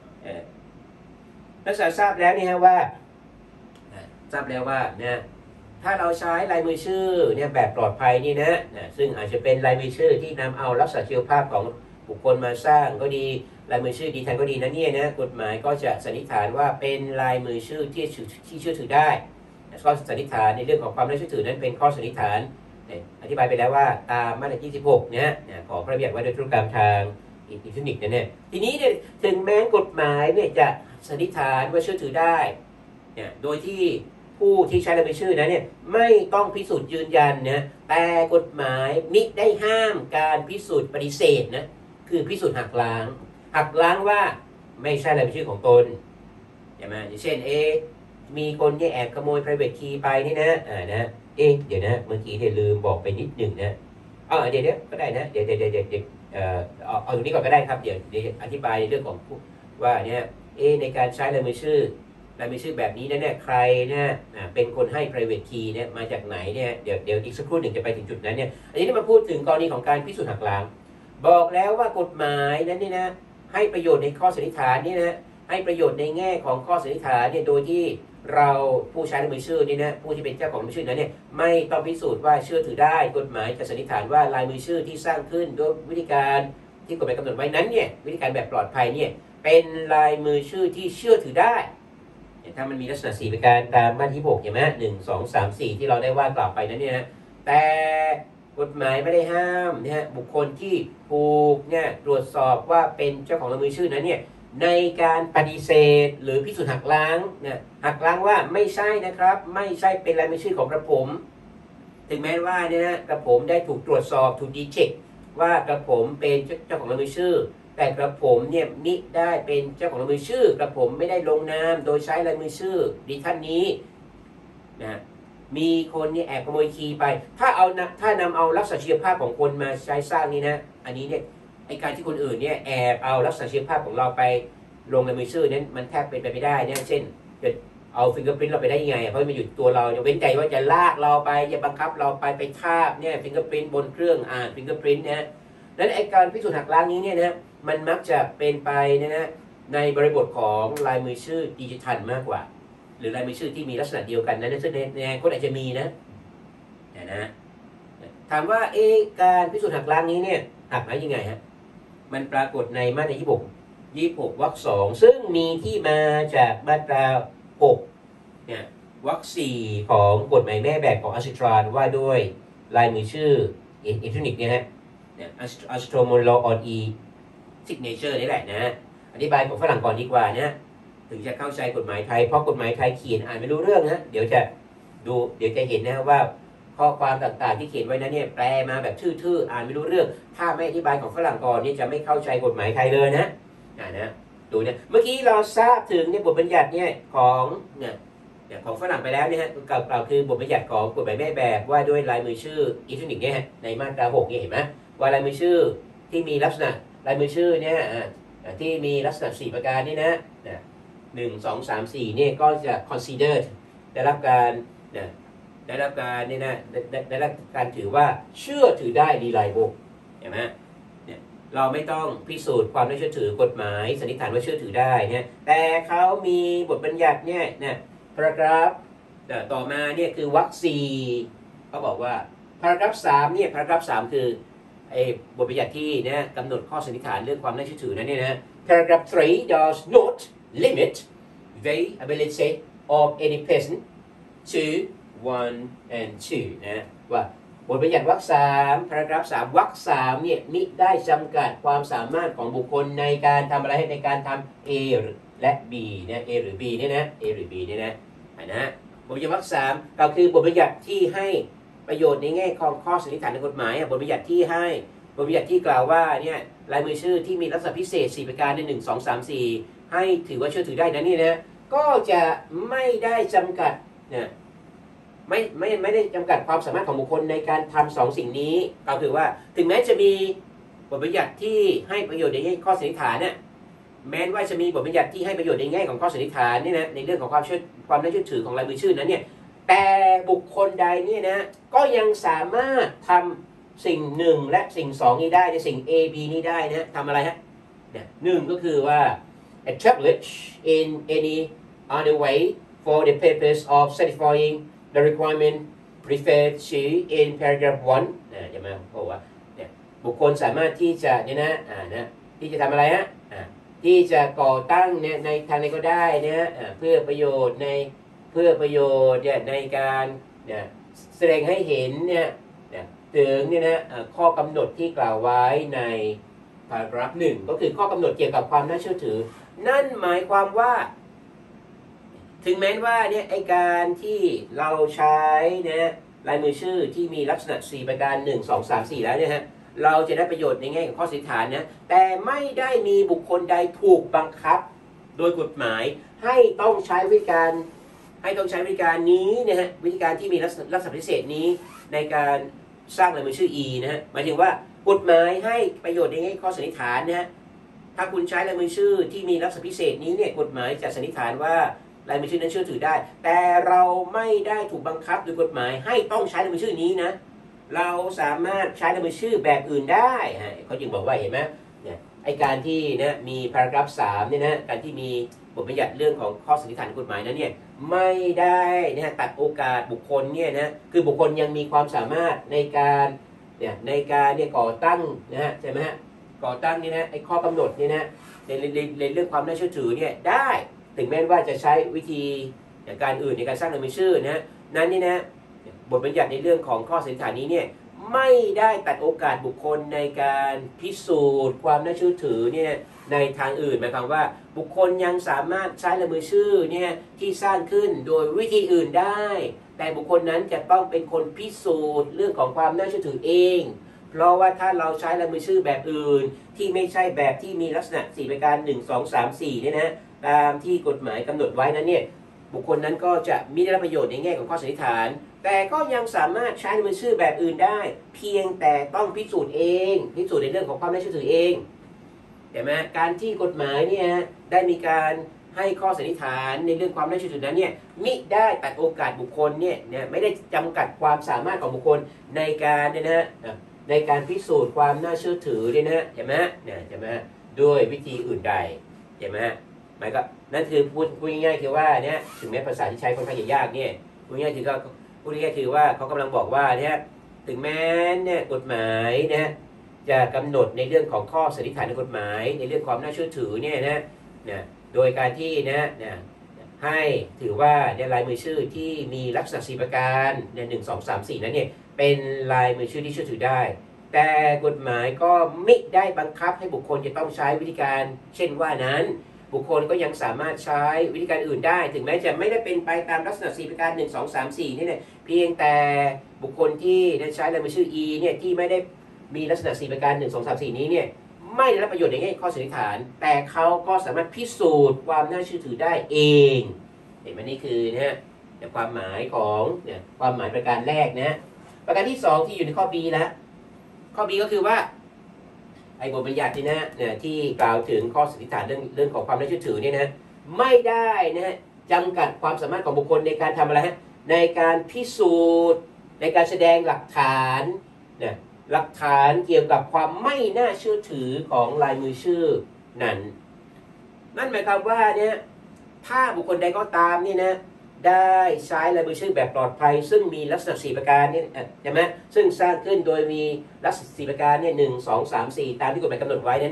นักศึกษาทราบแล้วนี่ฮะว่านะถ้าเราใช้ลายมือชื่อเนี่ยแบบปลอดภัยนี่นะซึ่งอาจจะเป็นลายมือชื่อที่นำเอาลักษณะชีวภาพของบุคคลมาสร้างก็ดีลายมือชื่อดีแทนก็ดีนะเนี่ยนะกฎหมายก็จะสันนิษฐานว่าเป็นลายมือชื่อที่เชื่อถือได้ข้อสันนิษฐานในเรื่องของความน่าเชื่อถือนั้นเป็นข้อสันนิษฐานอธิบายไปแล้วว่าตามมาตรา26เนี่ยของพระราชบัญญัติว่าด้วยธุรกรรมทางอิเล็กทรอนิกส์เนี่ยทีนี้เนี่ยถึงแม้กฎหมายเนี่ยจะสันนิษฐานว่าเชื่อถือได้เนี่ยโดยที่ผู้ที่ใช้ลายมือชื่อนั้นเนี่ยไม่ต้องพิสูจน์ยืนยันนะแต่กฎหมายมิได้ห้ามการพิสูจน์ปฏิเสธนะคือพิสูจน์หักล้างว่าไม่ใช่ลายมือชื่อของตนใช่ไหมอย่างเช่นมีคนเนี่ยแอบขโมย private key ไปนี่นะเดี๋ยวนะเมื่อกี้เนี่ยลืมบอกไปนิดหนึ่งนะเดี๋ยวก็ได้นะเดี๋ยวเอาตรงนี้ก่อนก็ได้ครับเดี๋ยวอธิบายเรื่องของว่าเนี่ยในการใช้ลายมือชื่อแบบนี้เนี่ยใครเนี่ยเป็นคนให้ private key เนี่ยมาจากไหนเนี่ยเดี๋ยวอีกสักครู่หนึ่งจะไปถึงจุดนั้นเนี่ยอันนี้มาพูดถึงกรณีของการพิสูจน์หักล้างบอกแล้วว่ากฎหมายนั้นนี่นะให้ประโยชน์ในข้อสันนิษฐานนี่นะให้ประโยชน์ในแง่ของข้อสันนิษฐานเนี่ยโดยที่เราผู้ใช้ลายมือชื่อนี่นะผู้ที่เป็นเจ้าของลายมือชื่อนั้นเนี่ยไม่ต้องพิสูจน์ว่าเชื่อถือได้กฎหมายจะสันนิษฐานว่าลายมือชื่อที่สร้างขึ้นด้วยวิธีการที่กฎหมายกำหนดไว้นั้นเนี่ยวิธีการแบบปลอดภัยเนี่ยเป็นลายมือชื่อที่เชื่อถือได้ถ้ามันมีลักษณะ4ประการตามมาตราที่6เห็นไหม1 2 3 4ที่เราได้ว่ากล่าวไปนั้นเนี่ยนะแต่กฎหมายไม่ได้ห้ามเนี่ยบุคคลที่ถูกเนี่ยตรวจสอบว่าเป็นเจ้าของลายมือชื่อนั้นเนี่ยในการปฏิเสธหรือพิสูจน์หักล้างเนี่ยหักล้างว่าไม่ใช่นะครับไม่ใช่เป็นลายมือชื่อของกระผมถึงแม้ว่าเนี่ยนะกระผมได้ถูกตรวจสอบถูกดีเช็คว่ากระผมเป็นเจ้าของลายมือชื่อแต่กระผมเนี่ยมิได้เป็นเจ้าของลายมือชื่อกระผมไม่ได้ลงนามโดยใช้ลายมือชื่อดิท่านนี้นะมีคนเนี่ยแอบขโมยคีย์ไปถ้านำเอาลักษณะชีวภาพของคนมาใช้สร้างนี่นะอันนี้เนี่ยไอการที่คนอื่นเนี่ยแอบเอาลักษณะชีวภาพของเราไปลงในมือชื่อนั้นมันแทบเป็นไปไม่ได้เนี่ยเช่นจะเอาฟิงเกอร์พรินต์เราไปได้ยังไงเพราะมันอยู่ตัวเราเว้นใจว่าจะลากเราไปจะบังคับเราไปทาบเนี่ยฟิงเกอร์พรินต์บนเครื่องอ่านฟิงเกอร์พรินต์นะนั้นไอการพิสูจน์หักล้างนี้เนี่ยนะมันมักจะเป็นไปนะในบริบทของลายมือชื่อดิจิทัลมากกว่าหรือลายมือชื่อที่มีลักษณะเดียวกันนั้นซึ่งในคนอาจจะมีนะถามว่าการพิสูจน์หักล้างนี้เนี่ยหักล้างยังไงฮะมันปรากฏในมาตรา26วรรค2ซึ่งมีที่มาจากมาตรา6เนี่ยวรรค4ของกฎหมายแม่แบบของอัสตรานว่าด้วยลายมือชื่ออิเล็กทรอนิกส์เนี่ยฮะอัสโตรโมลออนอีซิกเนเจอร์นี่แหละนะอธิบายของฝรั่งก่อนดีกว่านะถึงจะเข้าใจกฎหมายไทยเพราะกฎหมายไทยเขียนอ่านไม่รู้เรื่องนะเดี๋ยวจะเห็นนะว่าข้อความต่างๆที่เขียนไว้นั้นเนี่ยแปลมาแบบทื่อๆอ่านไม่รู้เรื่องถ้าไม่อธิบายของฝรั่งก่อนนี่จะไม่เข้าใจกฎหมายไทยเลยนะดูเนี่ยเมื่อกี้เราทราบถึงเนี่ยบทบัญญัติเนี่ยของฝรั่งไปแล้วเนี่ยฮะกล่าวคือบทบัญญัติของกฎหมายแม่แบบว่าด้วยลายมือชื่ออิเล็กทรอนิกส์เนี่ยในมาตรา6เนี่ยเห็นไหมว่าลายมือชื่อที่มีลักษณะลายมือชื่อเนี่ยที่มีลักษณะ4ประการนี่นะ1 2 3 4เนี่ยก็จะ considered ได้รับการเนี่ยนะได้รับการถือว่าเชื่อถือได้ reliable เห็นไหมเนี่ยเราไม่ต้องพิสูจน์ความน่าเชื่อถือกฎหมายสันนิษฐานว่าเชื่อถือได้เนี่ยแต่เขามีบทบัญญัติเนี่ยparagraph ต่อมาเนี่ยคือวรรค4เขาบอกว่า paragraph 3เนี่ย paragraph 3คือบทบัญญัติที่นะกำหนดข้อสันนิษฐานเรื่องความน่าเชื่อถือนั้นเนี่ยนะ paragraph 3 does not limit the ability of any person to 1 and 2 นะว่าบทบัญญัติวรรค3 paragraph 3 วรรค3เนี่ยมิได้จำกัดความสามารถของบุคคลในการทำอะไรในการทำ A และ B นะ A หรือ B เนี่ยนะ A หรือ B เนี่ยนะบทบัญญัติวรรค3ก็คือบทบัญญัติที่ให้ประโยชน์ในแง่ของข้อสันนิษฐานในกฎหมายบทบัญญัติที่ให้บทบัญญัติที่กล่าวว่าเนี่ยลายมือชื่อที่มีลักษณะพิเศษ4ประการใน1 2 3 4ให้ถือว่าเชื่อถือได้นะนี่นะก็จะไม่ได้จำกัดเนี่ยไม่ได้จำกัดความสามารถของบุคคลในการทำ2สิ่งนี้ก็คือว่าถึงแม้จะมีบทบัญญัติที่ให้ประโยชน์ในแง่ข้อสันนิษฐานเนี่ยแม้ว่าจะมีบทบัญญัติที่ให้ประโยชน์ในแง่ของข้อสันนิษฐานนี่นะในเรื่องของความน่าเชื่อถือของลายมือชื่อนั้นเนี่ยแต่บุคคลใดเนี่ยนะก็ยังสามารถทำสิ่ง1และสิ่ง2นี้ได้ในสิ่ง A B นี้ได้นะทำอะไรฮะเนี่ย1ก็คือว่า establish in any other way for the purpose of satisfying the requirement referred to in paragraph 1นะจะมาบอกว่าเนี่ยบุคคลสามารถที่จะเนี่ยนะที่จะทำอะไรฮะที่จะก่อตั้งเนี่ยในทางใดก็ได้เนี่ยเพื่อประโยชน์ในในการเนี่ยแสดงให้เห็นเนี่ยถึงเนี่ยนะข้อกำหนดที่กล่าวไว้ใน paragraph 1ก็คือข้อกำหนดเกี่ยวกับความน่าเชื่อถือนั่นหมายความว่าถึงแม้ว่าเนี่ยไอการที่เราใช้นะลายมือชื่อที่มีลักษณะ4ประการ1 2 3 4แล้วเนี่ยฮะเราจะได้ประโยชน์ในแง่ของข้อสันนิษฐานนะแต่ไม่ได้มีบุคคลใดถูกบังคับโดยกฎหมายให้ต้องใช้วิธีการนี้นะฮะวิธีการที่มีลักษณะพิเศษนี้ในการสร้างลายมือชื่อ E นะฮะหมายถึงว่ากฎหมายให้ประโยชน์ในแง่ข้อสันนิษฐานนะฮะถ้าคุณใช้ลายมือชื่อที่มีลักษณะพิเศษนี้เนี่ยกฎหมายจะสันนิษฐานว่าลายมือชื่อนั้นเชื่อถือได้แต่เราไม่ได้ถูกบังคับโดยกฎหมายให้ต้องใช้ลายมือชื่อนี้นะเราสามารถใช้ลายมือชื่อแบบอื่นได้เขาจึงบอกว่าเห็นไหมเนี่ยไอการที่นะมี paragraph 3เนี่ยนะการที่มีบทบัญญัติเรื่องของข้อสันนิษฐานกฎหมายนั้นเนี่ยไม่ได้นะตัดโอกาสบุคคลเนี่ยนะคือบุคคลยังมีความสามารถในการก่อตั้งนะฮะใช่ไหมฮะก่อตั้งเนี่ยนะไอข้อกำหนดเนี่ยนะในเรื่องความน่าเชื่อถือเนี่ยได้ถึงแม้ว่าจะใช้วิธีการอื่นในการสร้างลายมือชื่อนะนั้นนี่นะบทบัญญัติในเรื่องของข้อสันนิษฐานนี้เนี่ยไม่ได้ตัดโอกาสบุคคลในการพิสูจน์ความน่าเชื่อถือเนี่ยในทางอื่นหมายความว่าบุคคลยังสามารถใช้ลายมือชื่อเนี่ยที่สร้างขึ้นโดยวิธีอื่นได้แต่บุคคลนั้นจะต้องเป็นคนพิสูจน์เรื่องของความน่าเชื่อถือเองเพราะว่าถ้าเราใช้ลายมือชื่อแบบอื่นที่ไม่ใช่แบบที่มีลักษณะ4ประการ1 2 3 4เนี่ยนะตามที่กฎหมายกำหนดไว้นั้นเนี่ยบุคคลนั้นก็จะไม่ได้รับประโยชน์ในแง่ของข้อสันนิษฐานแต่ก็ยังสามารถใช้ลายมือชื่อแบบอื่นได้เพียงแต่ต้องพิสูจน์เองพิสูจน์ในเรื่องของความน่าเชื่อถือเองเห็นไหมการที่กฎหมายเนี่ยได้มีการให้ข้อสันนิษฐานในเรื่องความน่าเชื่อถือนั้นเนี่ยมิได้ตัดโอกาสบุคคลเนี่ยไม่ได้จำกัดความสามารถของบุคคลในการในการพิสูจน์ความน่าเชื่อถือเนี่ยนะเห็นไหมเห็นไหมด้วยวิธีอื่นใดเห็นไหมหมายก็นั่นคือพูดง่ายๆคือว่าเนี่ยถึงแม้ภาษาที่ใช้ค่อนข้างจะยากเนี่ยพูดง่ายๆคือว่าเขากำลังบอกว่าเนี่ยถึงแม้เนี่ยกฎหมายนะจะกำหนดในเรื่องของข้อสันนิษฐานในกฎหมายในเรื่องความน่าเชื่อถือเนี่ยนะโดยการที่ให้ถือว่าในลายมือชื่อที่มีลักษณะ4ประการใน1 2 3 4นั้นเนี่ยเป็นลายมือชื่อที่เชื่อถือได้แต่กฎหมายก็มิได้บังคับให้บุคคลจะต้องใช้วิธีการเช่นว่านั้นบุคคลก็ยังสามารถใช้วิธีการอื่นได้ถึงแม้จะไม่ได้เป็นไปตามลักษณะ4ประการ1 2 3 4นี่เนี่ยเพียงแต่บุคคลที่ได้ใช้ลายมือชื่อ E เนี่ยที่ไม่ได้มีลักษณะ4ประการ1 2 3 4นี้เนี่ยไม่ได้รับประโยชน์ในแง่ข้อสันนิษฐานแต่เขาก็สามารถพิสูจน์ความน่าเชื่อถือได้เองเห็นไหมนี่คือความหมายของความหมายประการแรกนะประการที่2ที่อยู่ในข้อ B แล้วข้อ B ก็คือว่าไอ้บทบัญญัตินี่ที่กล่าวถึงข้อสันนิษฐานเรื่องของความน่าเชื่อถือเนี่ยนะไม่ได้จำกัดความสามารถของบุคคลในการทำอะไรในการพิสูจน์ในการแสดงหลักฐานหลักฐานเกี่ยวกับความไม่น่าเชื่อถือของลายมือชื่อนั้นนั่นหมายความว่าถ้าบุคคลใดก็ตามได้ใช้ลายมือชื่อแบบปลอดภัยซึ่งมีลักษณะ4ประการใช่ไหมซึ่งสร้างขึ้นโดยมีลักษณะ4ประการ1 2 3 4ตามที่กฎหมายกำหนดไว้นั้น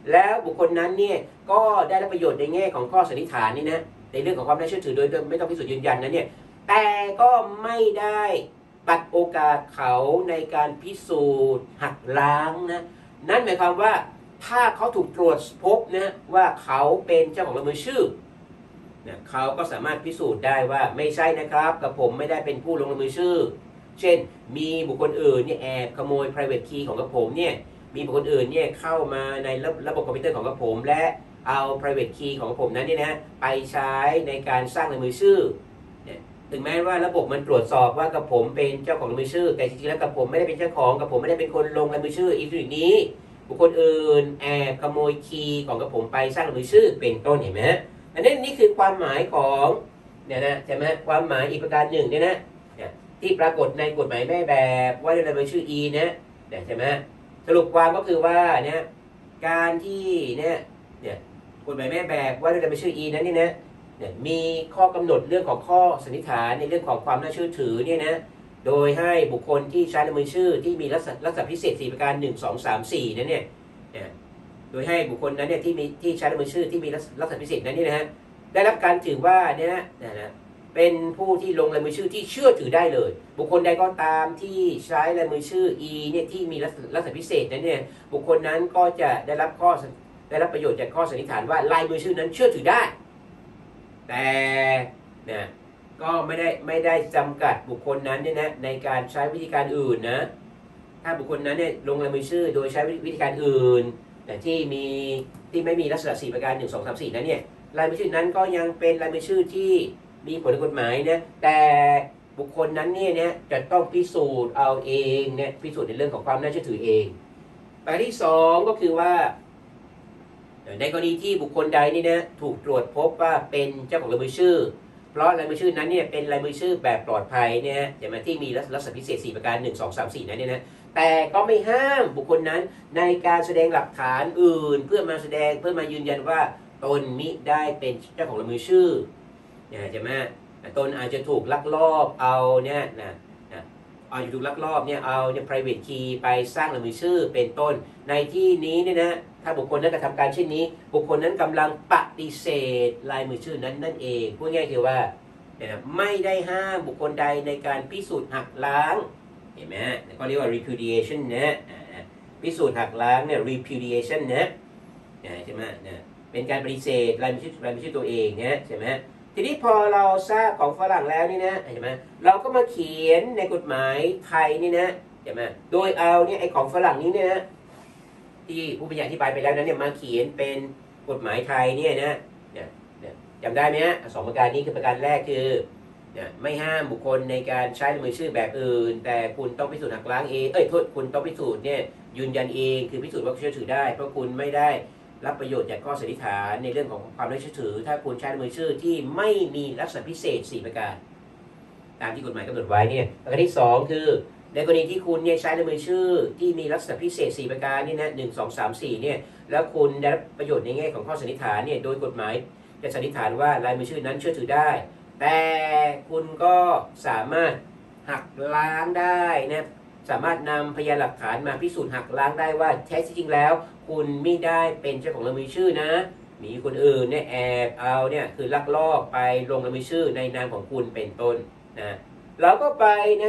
แล้วบุคคลนั้นเนี่ยก็ได้รับประโยชน์ในแง่ของข้อสันนิษฐานนี่นะในเรื่องของความน่าเชื่อถือโดยไม่ต้องพิสูจน์ยืนยันนั้นเนี่ยแต่ก็ไม่ได้ตัดโอกาสเขาในการพิสูจน์หักล้างนะนั่นหมายความว่าถ้าเขาถูกตรวจพบนะว่าเขาเป็นเจ้าของลายมือชื่อนะเขาก็สามารถพิสูจน์ได้ว่าไม่ใช่นะครับกับผมไม่ได้เป็นผู้ลงลายมือชื่อเช่นมีบุคคลอื่นเนี่ยแอบขโมย private key ของกับผมเนี่ยมีบุคคลอื่นเนี่ยเข้ามาในระบบคอมพิวเตอร์ของกับผมและเอา private key ของกับผมนั้นเนี่ยนะไปใช้ในการสร้างลายมือชื่อถึงแม้ว่าระบบมันตรวจสอบว่ากับผมเป็นเจ้าของลายมือชื่อแต่จริงๆแล้วกับผมไม่ได้เป็นเจ้าของกับผมไม่ได้เป็นคนลงลายมือชื่ออีกสิ่งนี้บุคคลอื่นแอบขโมยคีย์ของกับผมไปสร้างลายมือชื่อเป็นต้นเห็นไหมอันนี้นี่คือความหมายของเนี่ยนะใช่ไหมความหมายอีกประการหนึ่งเนี่ยนะที่ปรากฏในกฎหมายแม่แบบว่าด้วยลายมือชื่อ E นะใช่ไหมสรุปความก็คือว่าเนี่ยการที่เนี่ยกฎหมายแม่แบบว่าด้วยลายมือชื่อ E นั้นเนี่ยนะมีข้อกำหนดเรื่องของข้อสันนิษฐานในเรื่องของความน่าเชื่อถือเนี่ยนะโดยให้บุคคลที่ใช้ลายมือชื่อที่มีลักษณะพิเศษ4ประการ1 2 3 4นั้นเนี่ยโดยให้บุคคลนั้นเนี่ยที่ใช้ลายมือชื่อที่มีลักษณะพิเศษนั้นนี่นะฮะได้รับการถือว่าเนี่ยนะเป็นผู้ที่ลงลายมือชื่อที่เชื่อถือได้เลยบุคคลใดก็ตามที่ใช้ลายมือชื่อ E เนี่ยที่มีลักษณะพิเศษนั้นเนี่ยบุคคลนั้นก็จะได้รับประโยชน์จากข้อสันนิษฐานว่าลายมือชื่อนั้นเชื่อถือได้แต่นะก็ไม่ได้จำกัดบุคคลนั้นเนี่ยนะในการใช้วิธีการอื่นนะถ้าบุคคลนั้นเนี่ยลงลายมือชื่อโดยใช้วิธีการอื่นแต่ที่ไม่มีลักษณะ4ประการ1 2 3 4นั้นเนี่ยลายมือชื่อนั้นก็ยังเป็นลายมือชื่อที่มีผลกฎหมายนะแต่บุคคลนั้นเนี่ยจะต้องพิสูจน์เอาเองเนี่ยพิสูจน์ในเรื่องของความน่าเชื่อถือเองประการที่2ก็คือว่าในกรณีที่บุคคลใดนี่นะถูกตรวจพบว่าเป็นเจ้าของลายมือชื่อเพราะลายมือชื่อนั้นเนี่ยเป็นลายมือชื่อแบบปลอดภัยเนี่ยจะมาที่มีลักษณะพิเศษ4ประการ1 2 3 4นั้นเนี่ยนะแต่ก็ไม่ห้ามบุคคลนั้นในการแสดงหลักฐานอื่นเพื่อมายืนยันว่าตนมิได้เป็นเจ้าของลายมือชื่อใช่ไหมตนอาจจะถูกลักลอบเอาเนี่ยอาจจะถูกลักลอบเนี่ยเอาเนี่ย private key ไปสร้างลายมือชื่อเป็นต้นในที่นี้เนี่ยนะถ้าบุคคลนั้นกระทำการเช่นนี้บุคคลนั้นกำลังปฏิเสธลายมือชื่อนั้นนั่นเองพูดง่ายคือว่าไม่ได้ห้ามบุคคลใดในการพิสูจน์หักล้างเห็นไหมก็เรียกว่า repudiation นะพิสูจน์หักล้างเนี่ย repudiation นะใช่ไหมเป็นการปฏิเสธลายมือชื่อตัวเองนะใช่ไหมทีนี้พอเราทราบของฝรั่งแล้วนี่นะใช่ไหมเราก็มาเขียนในกฎหมายไทยนี่นะใช่ไหมโดยเอาเนี่ยไอ้ของฝรั่งนี้เนี่ยนะที่ผู้บัญญัติอธิบายไปแล้วนั้นเนี่ยมาเขียนเป็นกฎหมายไทยเนี่ยนะจำได้ไหมฮะ2ประการนี้คือประการแรกคือไม่ห้ามบุคคลในการใช้ลายมือชื่อแบบอื่นแต่คุณต้องพิสูจน์หักล้างเองโทษคุณต้องพิสูจน์เนี่ยยืนยันเองคือพิสูจน์ว่าเชื่อถือได้เพราะคุณไม่ได้รับประโยชน์จากข้อสันนิษฐานในเรื่องของความน่าเชื่อถือถ้าคุณใช้ลายมือชื่อที่ไม่มีลักษณะพิเศษ4ประการตามที่กฎหมายกำหนดไว้เนี่ยประการที่2คือในกรณีที่คุณเนี่ยใช้ลายมือชื่อที่มีลักษณะพิเศษ4ประการนี่นะ1 2 3 4เนี่ยแล้วคุณได้รับประโยชน์ในแง่ของข้อสันนิษฐานเนี่ยโดยกฎหมายจะสันนิษฐานว่าลายมือชื่อนั้นเชื่อถือได้แต่คุณก็สามารถหักล้างได้นะสามารถนำพยานหลักฐานมาพิสูจน์หักล้างได้ว่าแท้จริงแล้วคุณไม่ได้เป็นเจ้าของลายมือชื่อนะมีคนอื่นเนี่ยแอบเอาเนี่ยคือลักลอบไปลงลายมือชื่อในนามของคุณเป็นต้นนะเราก็ไปนะ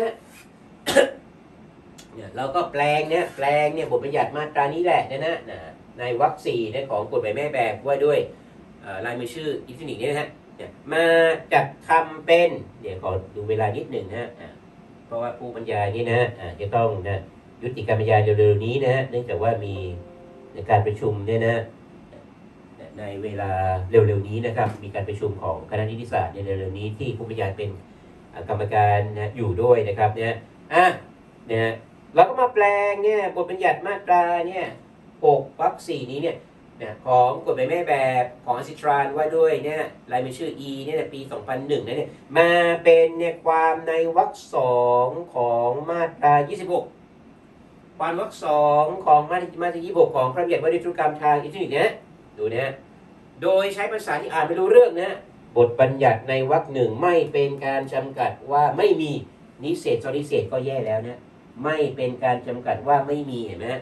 เนี่ยเราก็แปลงเนี่ยบทบัญญัติมาตรานี้แหละนะในวรรค4เนี่ยของกฎหมายแม่แบบว่าด้วยลายมือชื่ออิเล็กทรอนิกส์เนี่ยนะฮะมาจัดทำเป็นเดี๋ยวขอดูเวลานิดหนึ่งนะเพราะว่าผู้บรรยายนี่นะจะต้องนะยุติการบรรยายเร็วๆนี้นะเนื่องจากว่ามีการประชุมเนี่ยนะในเวลาเร็วๆนี้นะครับมีการประชุมของคณะนิติศาสตร์ในเร็วๆนี้ที่ผู้บรรยายเป็นกรรมการนะอยู่ด้วยนะครับเนี่ยเราก็มาแปลงเนี่ยบทบัญญัติมาตราเนี่ย6 วรรค 4นี้เนี่ยของกฎหมายแม่แบบของอัสซิทรานว่าด้วยเนี่ยลายมือชื่อ E เนี่ยปี 2001นั่นเนี่ยมาเป็นเนี่ยความในวรรค 2ของมาตรา 26ความวรรค 2ของมาตรา 26ของพระบัญญัติว่าด้วยธุรกรรมทางอิเล็กทรอนิกส์เนี่ยดูนะโดยใช้ภาษาที่อ่านไม่รู้เรื่องนะบทบัญญัติในวรรค 1ไม่เป็นการจำกัดว่าไม่มีนิเศษนิเศษก็แย่แล้วนะไม่เป็นการจำกัดว่าไม่มีเห็นไหม